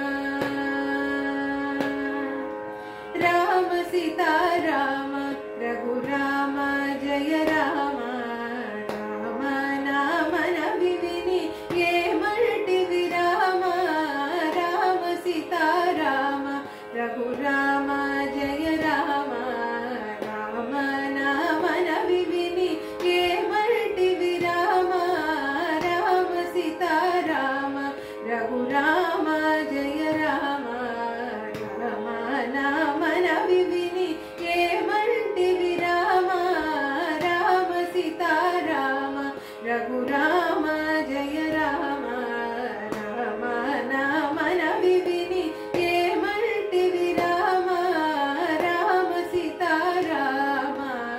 राम सीता राम रघुराम जय राम राम नाम विविनि ये मल्टि विराम राम सीता राम रघुराम जय राम राम नाम विविनि ये मल्टि विराम राम सीता राम रघुराम जय राम राम नाम विविनि ये मल्टि विराम राम सीता राम रघुराम जय राम राम नाम विविनि ये मल्टि विराम राम सीता राम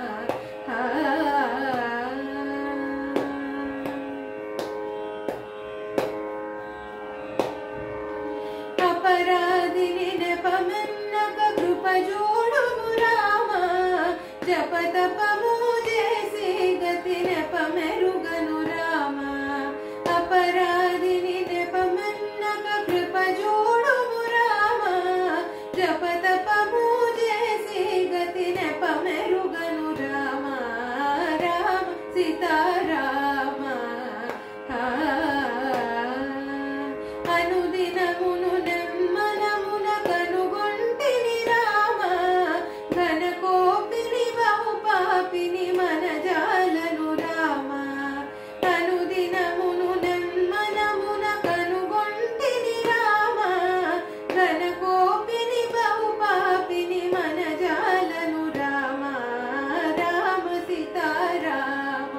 अपराधिनि नेपमेन्नक कृप जोडुमु राम जप तप मुजेसि गति नेपमेरुगनु राम अपराधिनि नेपमेन्नक कृप जोडुमु राम जप तप मुजेसि गति नेपमेरुगनु राम राम सीता राम అనుదినమును నెమ్మనమున కనుగొంటిని రామ ఘన కోపిని బహు పాపిని మన జాలను రామ అనుదినమును నెమ్మనమున కనుగొంటిని రామ ఘన కోపిని బహు పాపిని మన జాలను రామ రామ సీతా రామ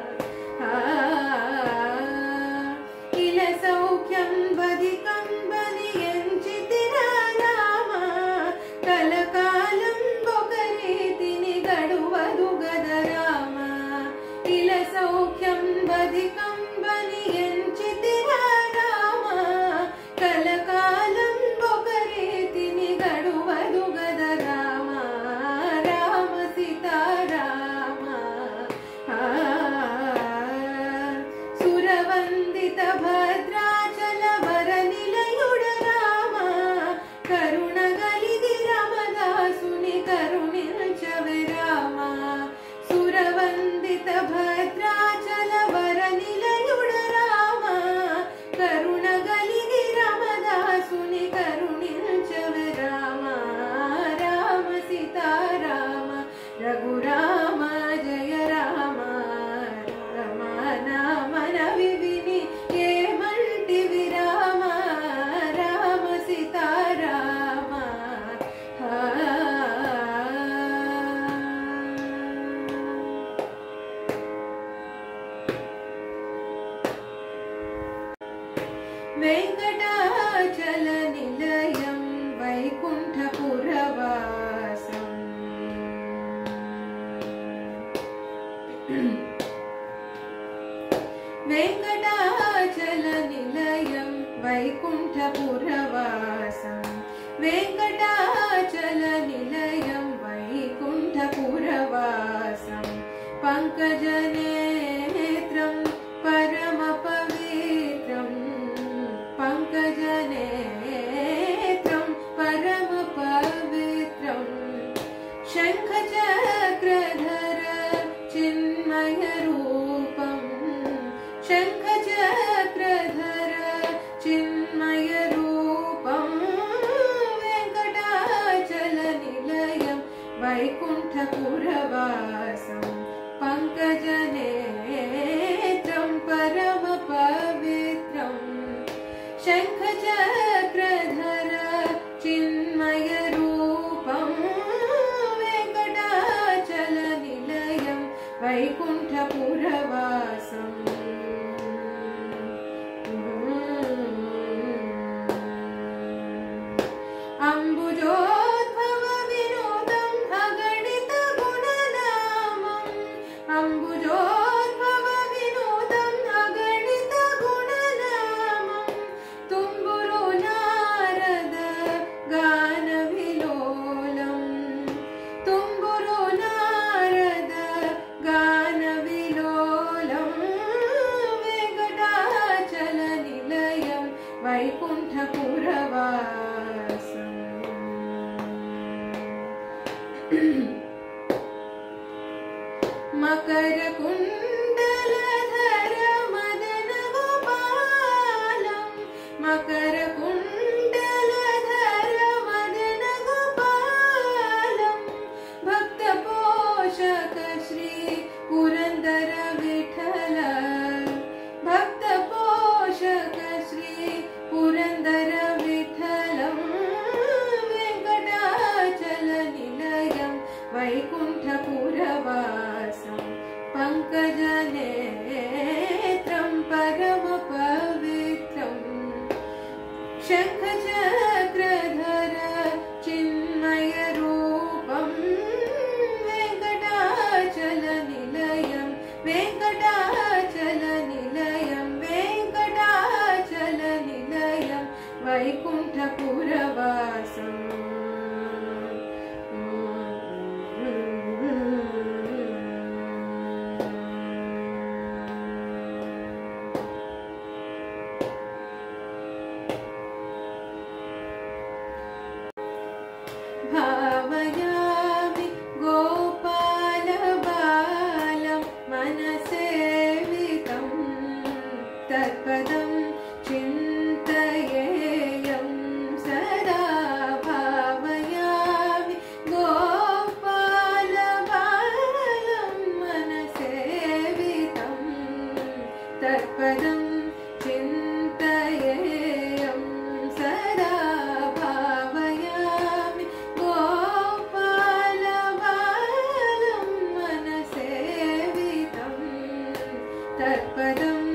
ఇల సౌఖ్యం బదికం బని ఎంచితిరా రామ కలకాలం ఒక రీతిని గడువదు గద రామ ఇల సౌఖ్యం బదికం బని ఎంచితిరా రామ కలకాలం ఒక రీతిని గడువదు గద రామ రామ సీతా రామ సురవందిత భద్రాచల వర నిలయుడ రామ కరుణ గలిగి రామదాసుని కరుణించవే రామ సురవందిత భద్రాచల వర నిలయుడ రామ కరుణ గలిగి రామదాసుని కరుణించవే రామ రామ సీతా రామ రఘురామ జయ రామ రామ నామ వివిని ఏ वेङ्कटाचलनिलयं वैकुण्ठपुरवासम् वेङ्कटाचलनिलयं वैकुण्ठपुरवासं वेङ्कटाचलनिलयं वैकुण्ठपुरवासं पङ्कजनेत्रं परमपवित्रं पङ्कजनेत्रं परमपवित्रं शङ्खचक्रधर चिन्मयरूपं शङ्खचक्रधर चिन्मयरूपं वेङ्कटाचलनिलयं वैकुण्ठपुरवासं पङ्कजनेत्रं परमपवित्रं शङ्खचक्रधर चिन्मयरूपं वेङ्कटाचलनिलयं वैकुण्ठपुरवासम् अम्बुजोद्भव विनोदं अगणित गुणनामम् अम्बुजोद्भव विनोदं अगणित गुणनामं तुम्बुरु नारद गानविलोलं तुम्बुरु नारद गानविलोलं वेङ्कटाचलनिलयं वैकुण्ठपुरवासम् मकरकुण्डलधर मदन गोपालं मकरकुण्डलधर मदन गोपालं भक्तपोषक श्री पुरन्दर विठ्ठल भक्तपोषक श्री पुरन्दर विठ्ठलं वेङ्कटाचलनिलयं वैकुण्ठपुरवासं पङ्कजनेत्रं परमपवित्रं शङ्खचक्रधर चिन्मयरूपं वेङ्कटाचलनिलयं वेङ्कटाचलनिलयं वेङ्कटाचलनिलयं वैकुण्ठपुरवासम् भावयामि गोपालबालं मनसेवितं तत्पदं चिन्तयेयं सदा भावयामि गोपालबालं मनसेवितं तत्पदं चिन्तयेयं सदा भावयामि गोपालबालं मनसेवितं तत्पदं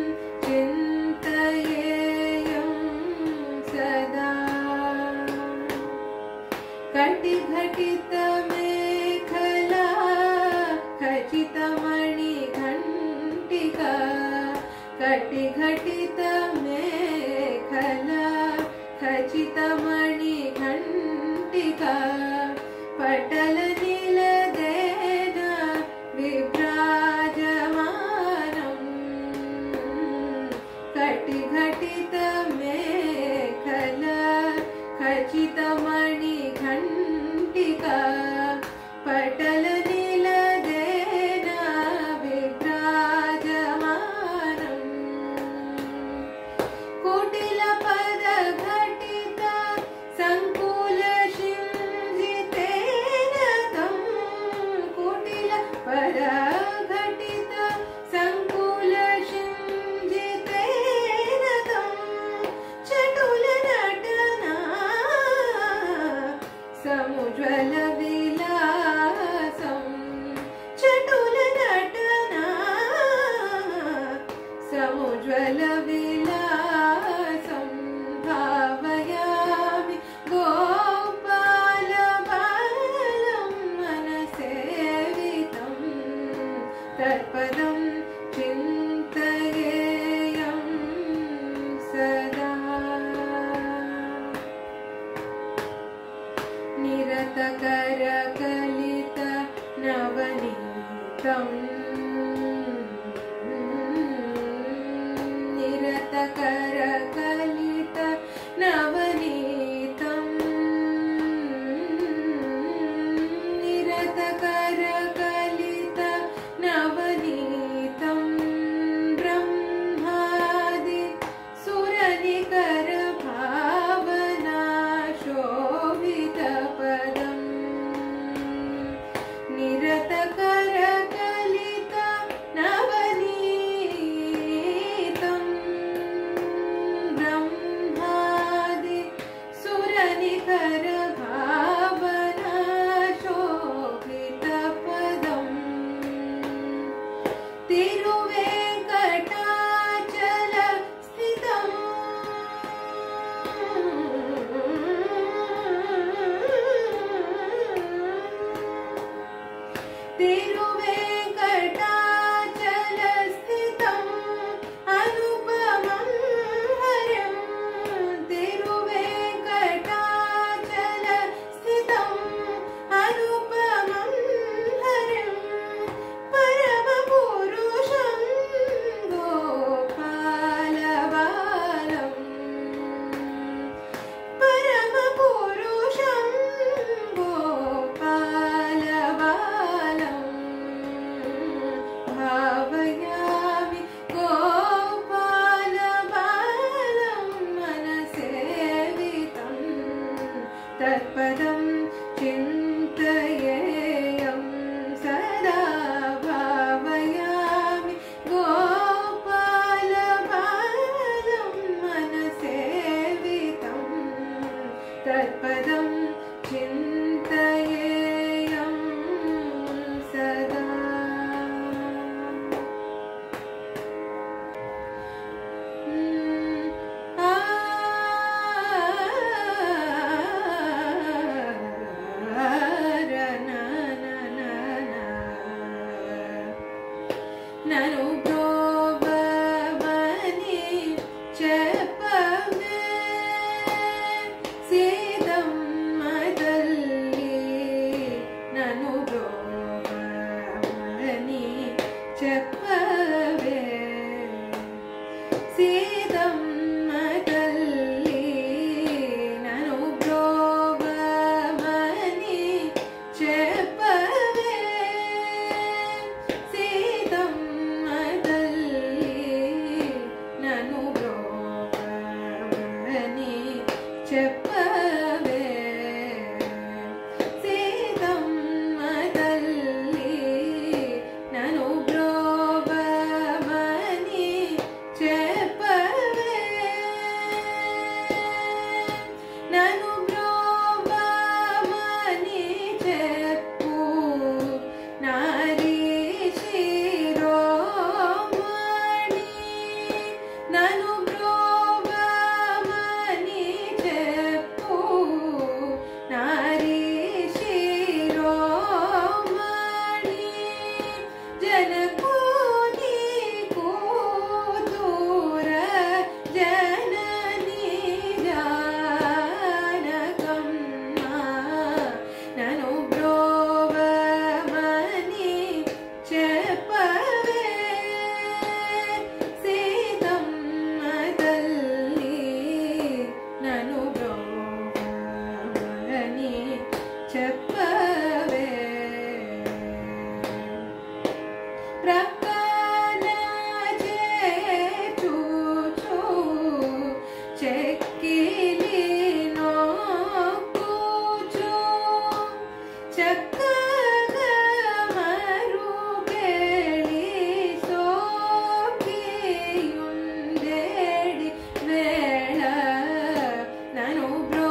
चिन्तयेयं सदा कटिघटितमेखला खचितमणिघण्टिका कटिघटितमेखला खचितमणिघण्टिका पटलनीलदेन विभ्राजमानम् कटिघटितमेखला खचितमणिघण्टिका पटलनीलदेन विभ्राजमानम् कुटिलपदघटित सङ्कुलशिञ्जितेन तं कुटिलपदघटित सङ्कुलशिञ्जितेन तं चटुलनटना समुज्ज्वलविलासं चटुलनटना समुज्ज्वलविलासं సీతమ్మ తల్లి నను బ్రోవమని చెప్పవే సీతమ్మ తల్లి నను బ్రోవమని చెప్పవే సీతమ్మ తల్లి నను బ్రోవమని చెప్పవే నను బ్రోవమని చెప్పు నారీ శిరోమణి నను బ్రోవమని చెప్పు నారీ శిరోమణి జనకుని కూతుర జనని జానకమ్మ నను బ్రోవమని చెప్పవే సీతమ్మ తల్లి నను బ్రోవమని చెప్పవే ప్రక్కన చేర్చుచు చెక్కిలి నొక్కుచు చక్కగా మరుగేళి సోకియుండేడి వేళ నను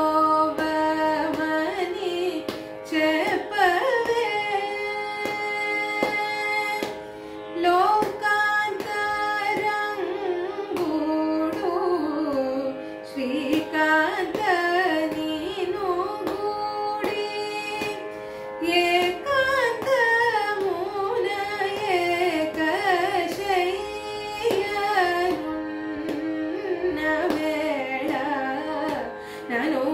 బ్రోవమని చెప్పవే లోకాంతరంగుడు శ్రీకాంత నీను గూడి ఏకాంతమున ఏకశయ్యనున్న వేళ నను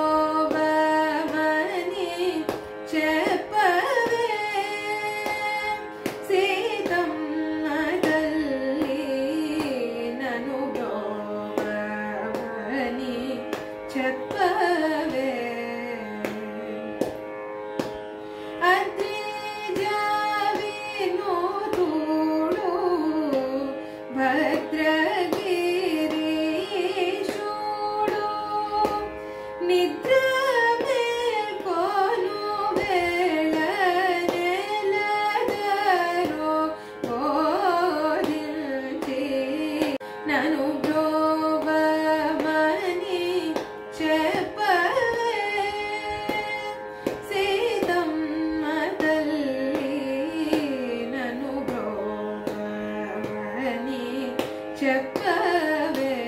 బ్రోవమని చెప్పవే సీతమ్మ తల్లి నను బ్రోవమని చెప్పవే అద్రిజవినోదుడు భద్రగిరీశుడు నిద్ర మేల్కొను వేళ నెలదరో బోధించి నను బ్రోవమని చెప్పవే సీతమ్మ తల్లి నను బ్రోవమని చెప్పవే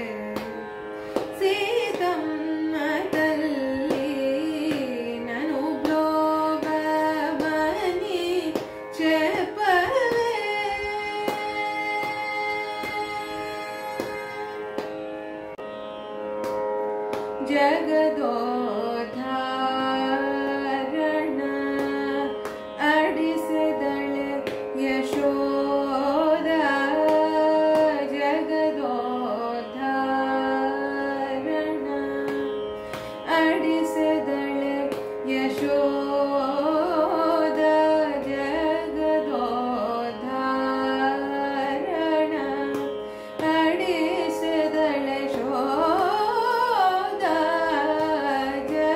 సీతమ్మ తల్లి నను బ్రోవమని చెప్పవే ಜಗದೋದ್ಧಾರಣ ಅಡಿಸದಳೆ Yashoda ಜಗದೋದ್ಧಾರಣ ಅಡಿಸದಳೆ Yashoda ಜಗದೋದ್ಧಾರಣ ಅಡಿಸದಳೆ ಶೋದ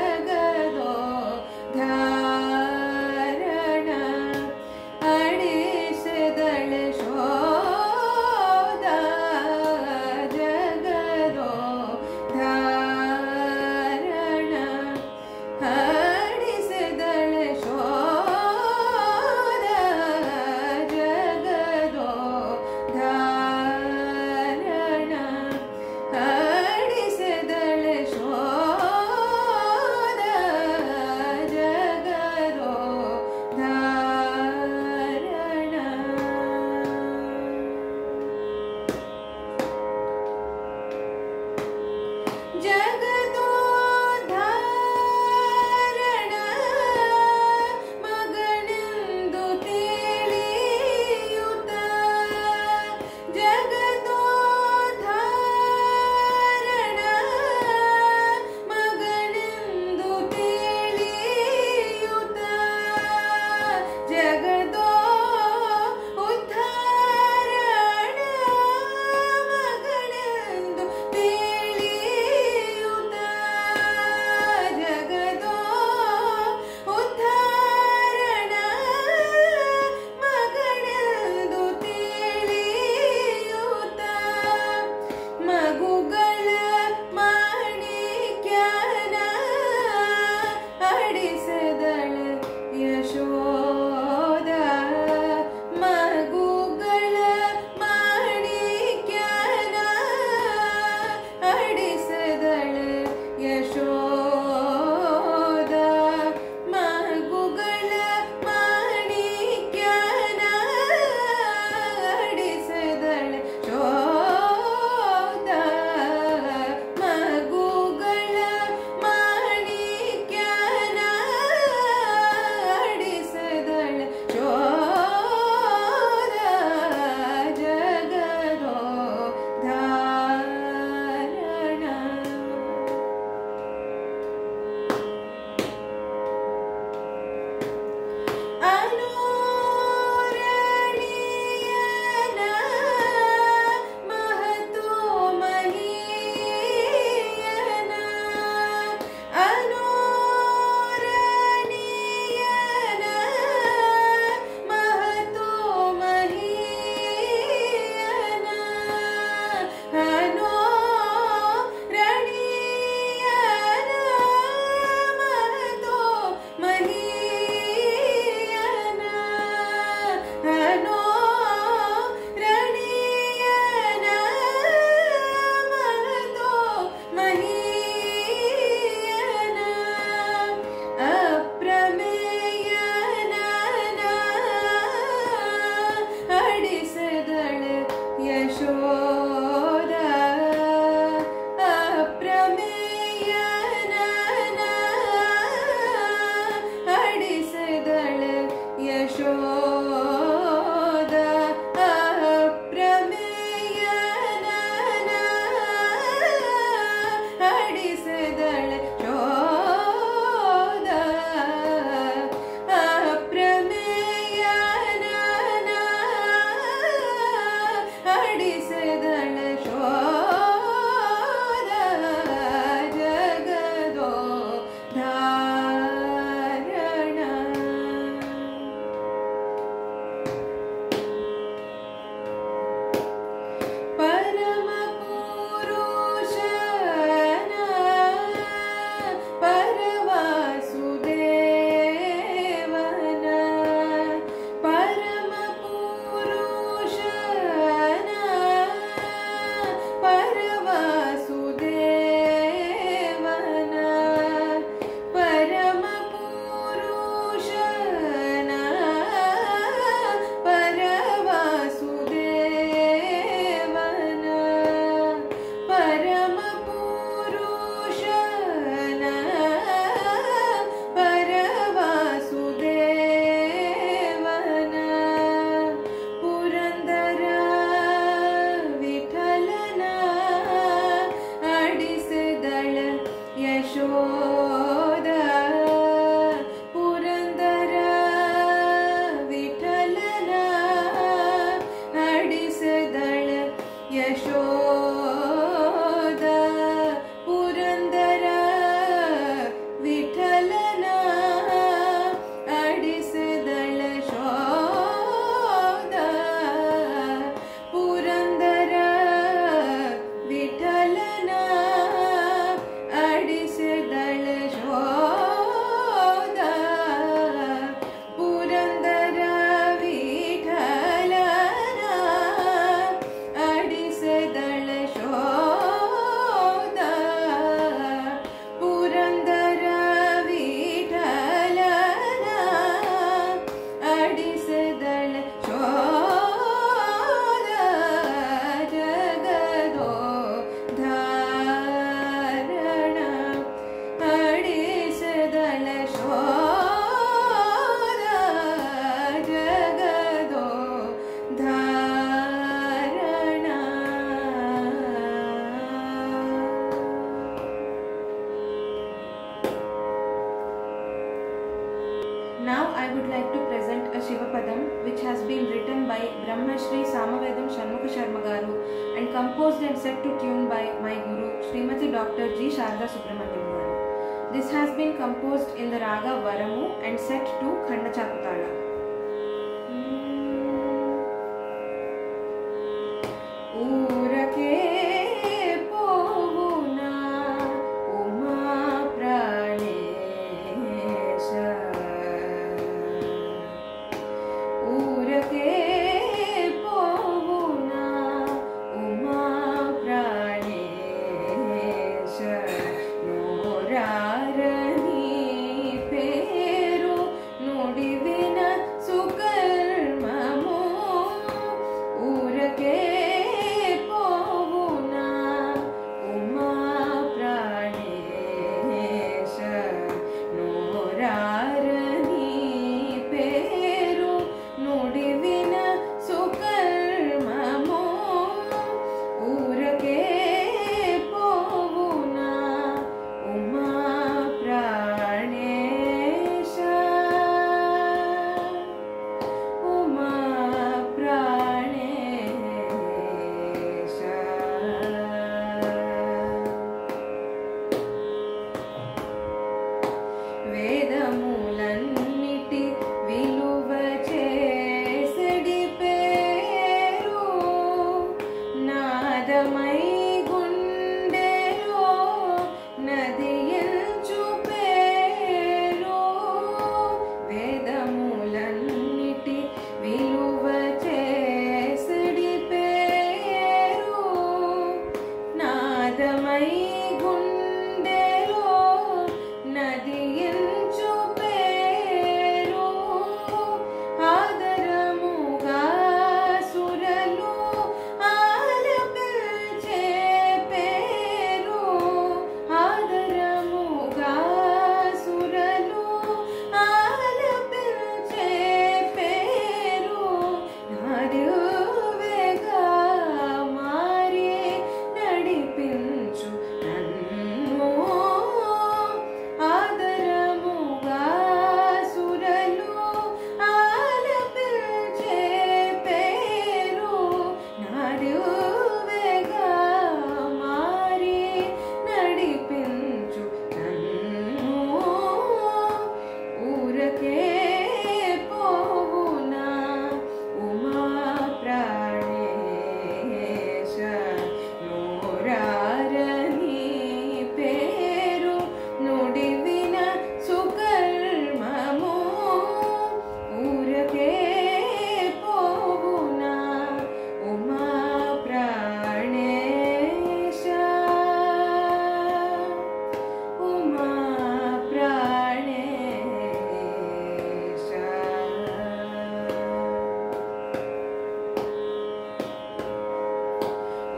Now I would like to present a Shivapadam which has been written by Brahma Sree Samavedam Shanmukha Sharma Garu and composed and set to tune by my Guru Srimati Doctor G. Sarada Subramaniam Garu. This has been composed in the Raga Varamu and set to Khanda Chaputala.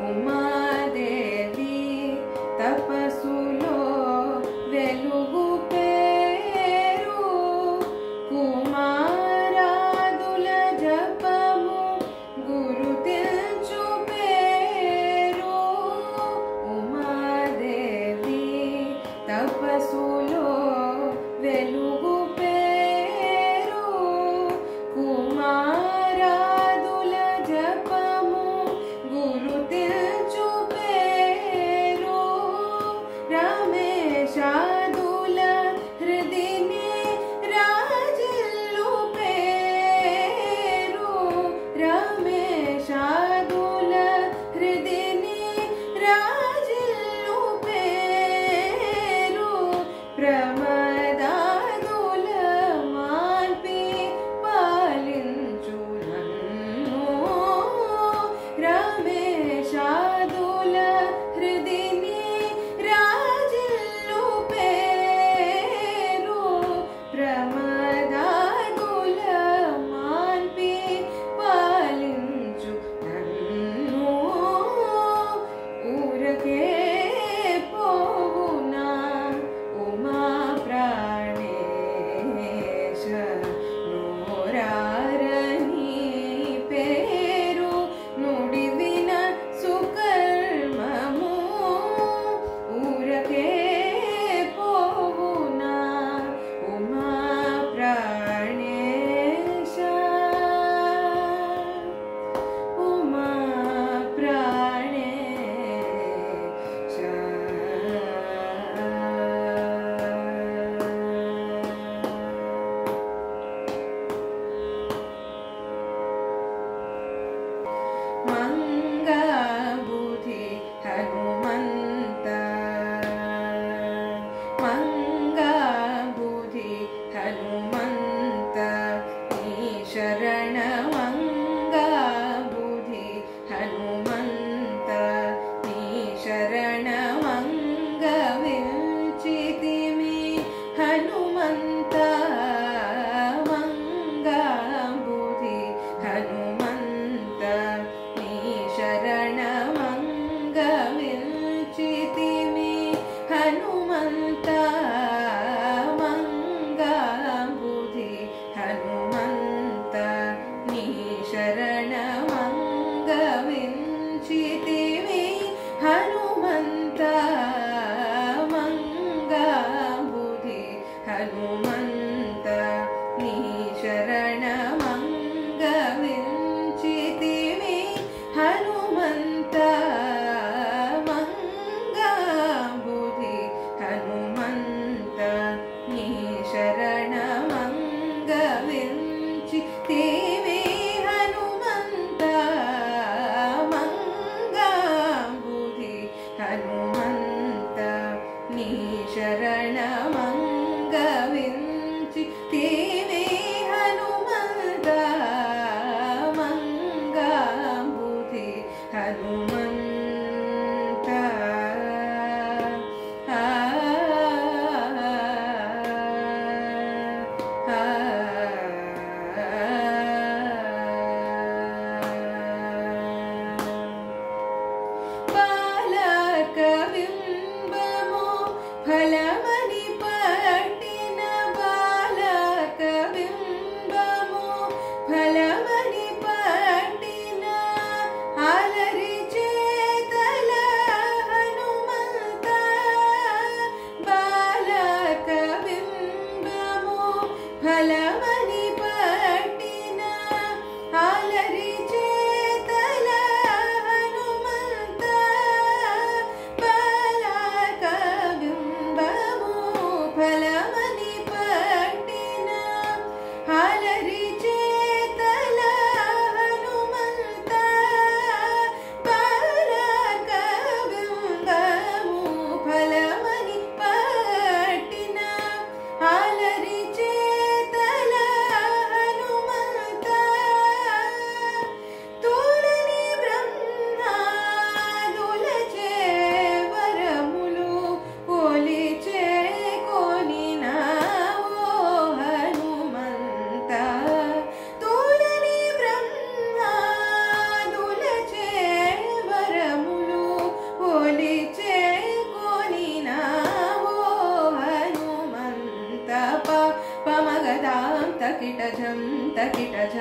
Umadevi తపస్సులో వెలుగు పేరు కుమారాదుల జపము గురు తెల్చు పేరు ఉమాదేవి తపస్సులో వెలుగు పేరు కుమారాదుల జపము గురు తెల్చు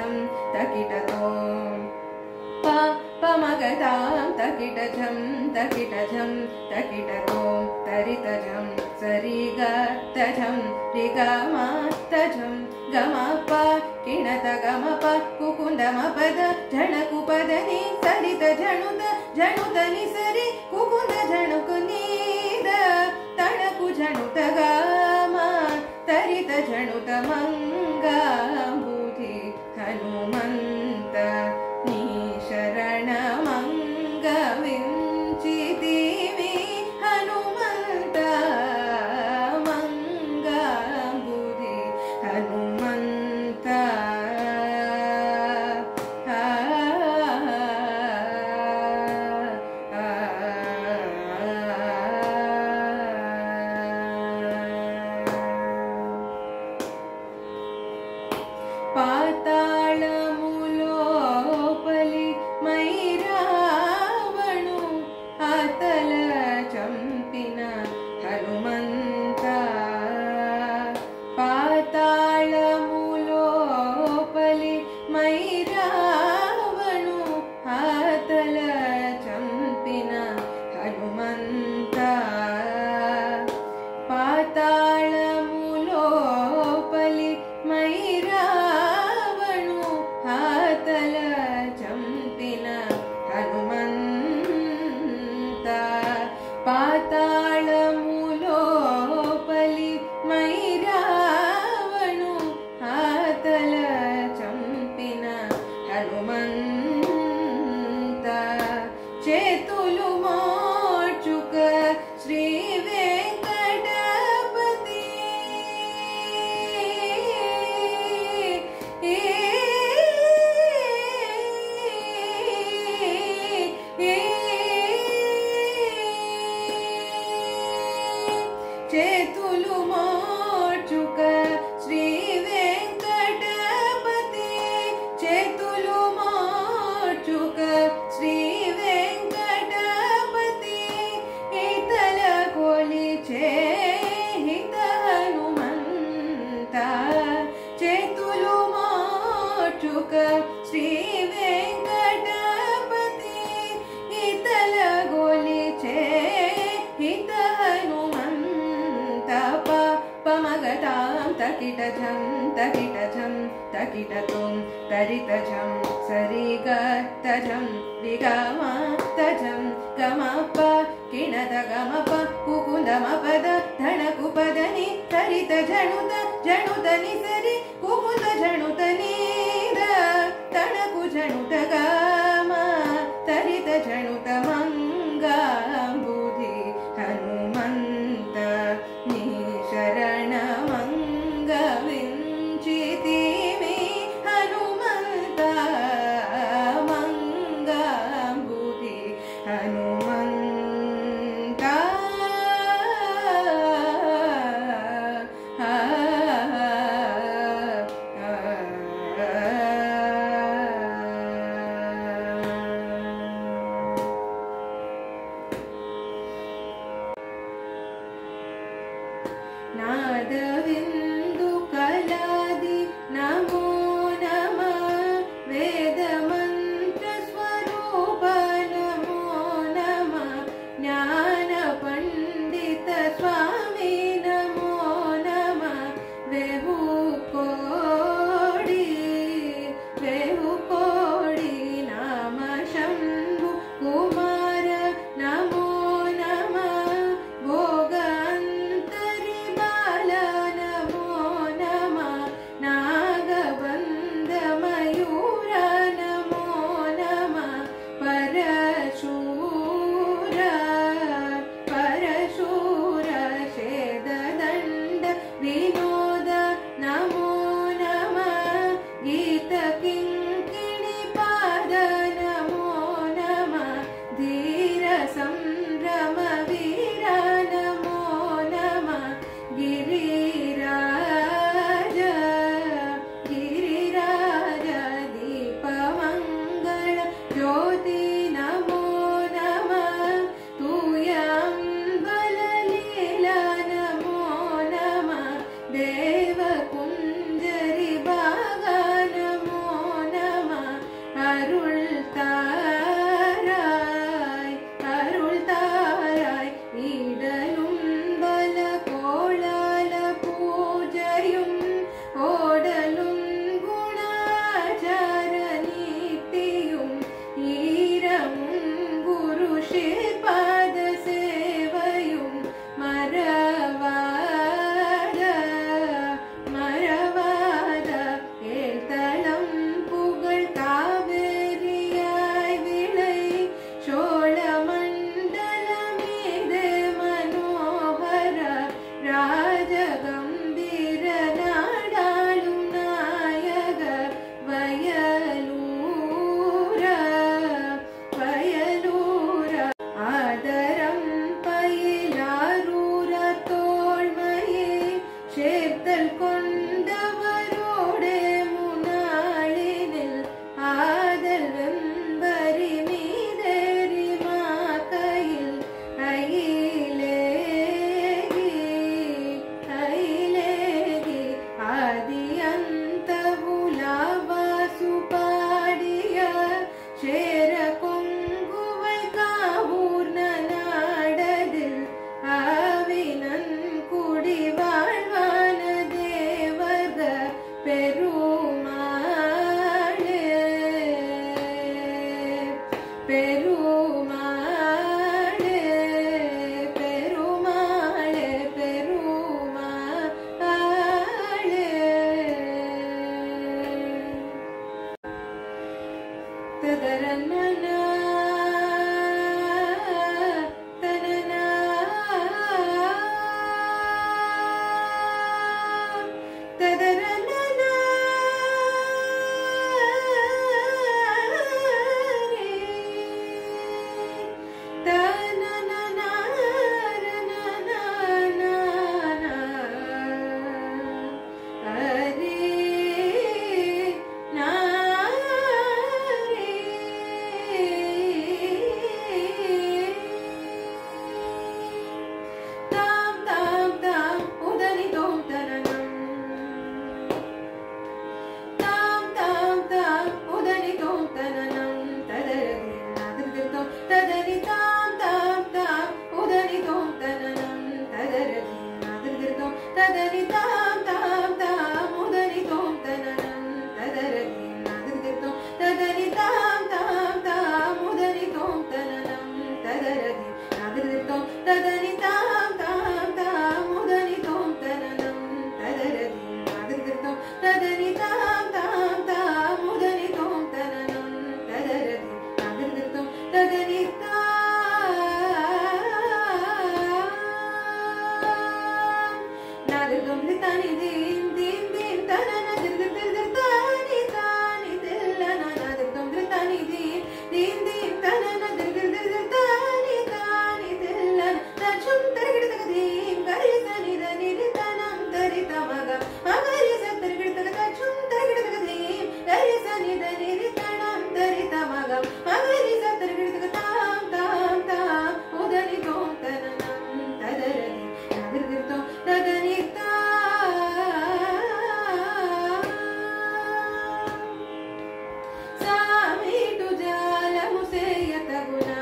झम तकिट तोम पा पमगताम तकिट झम तकिट झम तकिट तोम तरित झम सरी ग तझम रि ग मा तझम गम प किणत गम प कुकुंद म पद झणकु पद नि सरित झणुत झणुत नि सरि कुकुंद झणुकु नीद तणकु झणुत ग मा तरित झणुत मंगा बुधि हनुमंत नी शरण मंग विंचितिवि हनुमंत मंगा बुधि हनुमंत పాతాళములోపలి మైరావణు అతల చంపిన హనుమంత పాతాళములోపలి మైరావణు అతల చంపిన హనుమంత పాతాళములోపలి మైరావణు హాతల చంపిన హనుమంత పాతాళములోపలి మైరావణు హాతల చంపిన హనుమంత చేతులు మోచుక శ్రీ వెంకటపతి చేతులు మోచుక శ్రీ వెంకటపతి చేతులు మోచుక శ్రీ వెంకటపతి ఇతల కొలిచే హిత హనుమంత చేతులు మోచుక శ్రీ వెంకటపతి ఇతల కొలిచే హిత హనుమంత పమగతాం తకిట ఝం తకిట ఝం తకిట తోం తరిత ఝం సరి గ తఝం రి గ మా తఝం గమ ప కిణత గమ ప కుకుంద మ పద ధణకు పద ని తరిత ఝణుత ఝణుత ని సరి కుకుంద ఝణుత నీద తణకు ఝణుత గ మా తరిత ఝణుత మంగా బుధి హనుమంత నీ శరణ మంగ వించితివి హనుమంత మంగా బుధి హనుమంత నాదవిందు కలాది నమో నమ వేద మంత్ర స్వరూప నమో నమ జ్ఞాన పండిత స్వామి నమో నమ వేహు కోడి వేహు కోడి నామ శంభు కుమార నమో నమ భోగాంతరి బాల నమో నమ నాగబంధ మయూర నమో నమ పరశూర పరశూర షేదదండ వినోద నమో నమ గీత కింకిణి పాద నమో నమ ధీర సంభ్రమ వీర నమో నమ గిరిరాజ గిరిరాజ దీపమంగళ జ్యోతి నమో నమ తూ tadani tam tam tam udani tom tananam tadaradi nadirdirtom tadani tam tam tam udani tom tananam tadaradi nadirdirtom tadani tam nadirdirtom litani din din din tanana dirdirdir tani tani dillana nadirdirtom litani din din din tanana dirdirdir tani tani dillana tachum tarigidagadim garisani dani ritanam taritamaga magarisa tarigidagadim tachum tarigidagadim garisani dani ritanam taritamaga magarisa tarigidagatam tam tam udani tom tananam tadaradi nadirdirtom tadani సామిటు జాలము సేయతగునా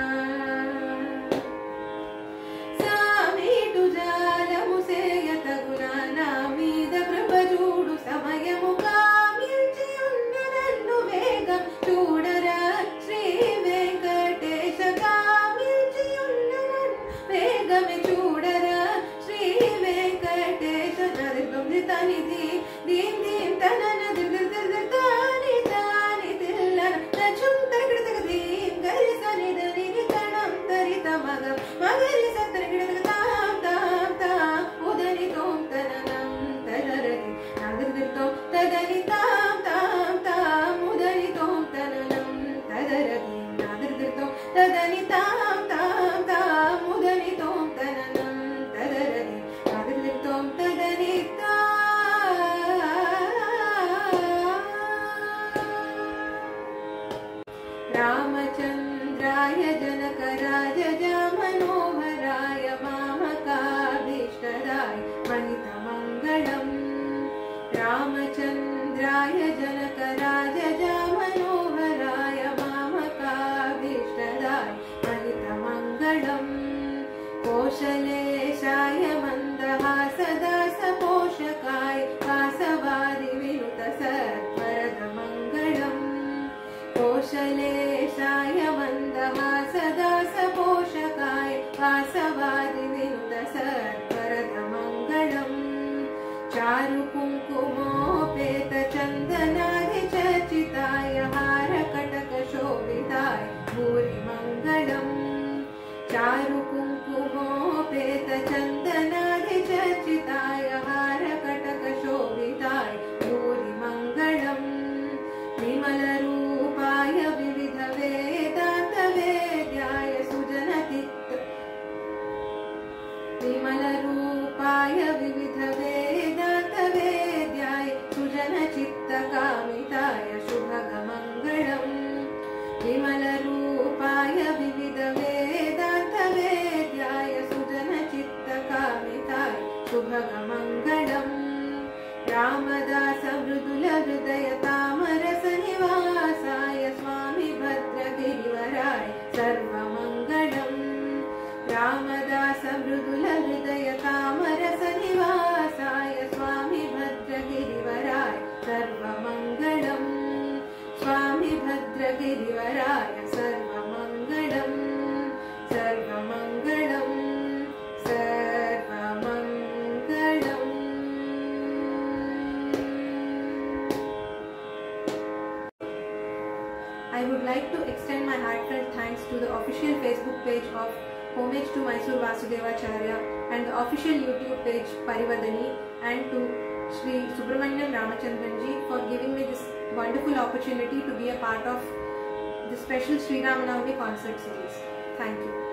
సామిటు జాలము సేయతగునా నా మీద కృప చూడు సమయము కామించి ఉన్న నన్ను వేగం చూడరా శ్రీ వెంకటేశ కామించి ఉన్న నన్ను వేగమే చూడరా శ్రీ వెంకటేశ నదిగం తనిది దీన్ దీన్ తనన దిర్దిర్ తాని తాని తిల్లన తచుం తరగడగదీం గరిసని దని నితణం తరితమగం మగరిస తరగడగదాం తాం తాం ఉదని తోం తననం తరరది నాదిర్దిర్తో తదని తాం తాం తాం ఉదని తోం తననం తరరది నాదిర్దిర్తో తదని తాం తాం తాం ఉదని తోం తననం తరరది నాదిర్దిర్తో తదని తా रामचन्द्राय जनकराजय मनोहराय मामकाभीष्टदाय महितमङ्गलम् रामचन्द्राय जनकराजय मनोहराय मामकाभीष्टदाय महितमङ्गलम् कोशलेशाय मन्दहासदासपोषकाय वासवादि विनुत सत्वरदमङ्गलम् कोशलेशाय मन्दहासदासपोषकाय वासवादि विनुत सत्वरदमङ्गलम् चारुकुङ्कुमोपेत चन्दनाधिचर्चिताय हारकटकशोभिताय भूरिमङ्गलम् चारुकुङ्कुमोपेत चन्दनाधिचर्चिताय हारकटकशोभिताय भूरिमङ्गलम् विमलरूपाय विविधवेदान्तवेद्याय सुजनतित्त विमलरूपाय विविधवेदान्तवेद्याय सुजनचित्तकामिताय शुभगमङ्गलम् विमलरूपाय विविधवेदान्तवेद्याय सुजनचित्तकामिताय शुभगमङ्गलम् रामदास मृदुल हृदय तामरस निवासाय स्वामी भद्रगिरिवराय सर्वमङ्गलम् रामदास मृदुल हृदय तामरस निवासाय स्वामी भद्रगिरिवराय सर्वमङ्गलम् स्वामी भद्रगिरिवराय सर्वमङ्गलम् सर्वमङ्गलम् सर्वमङ्गलम् I would like to extend my heartfelt thanks to the official Facebook page of Homage to Mysore Vasudevacharya and the official YouTube page Parivadani and to Sree Subramaniam Ramachandranji for giving me this wonderful opportunity to be a part of the special Sree Ramanavami concert series. Thank you.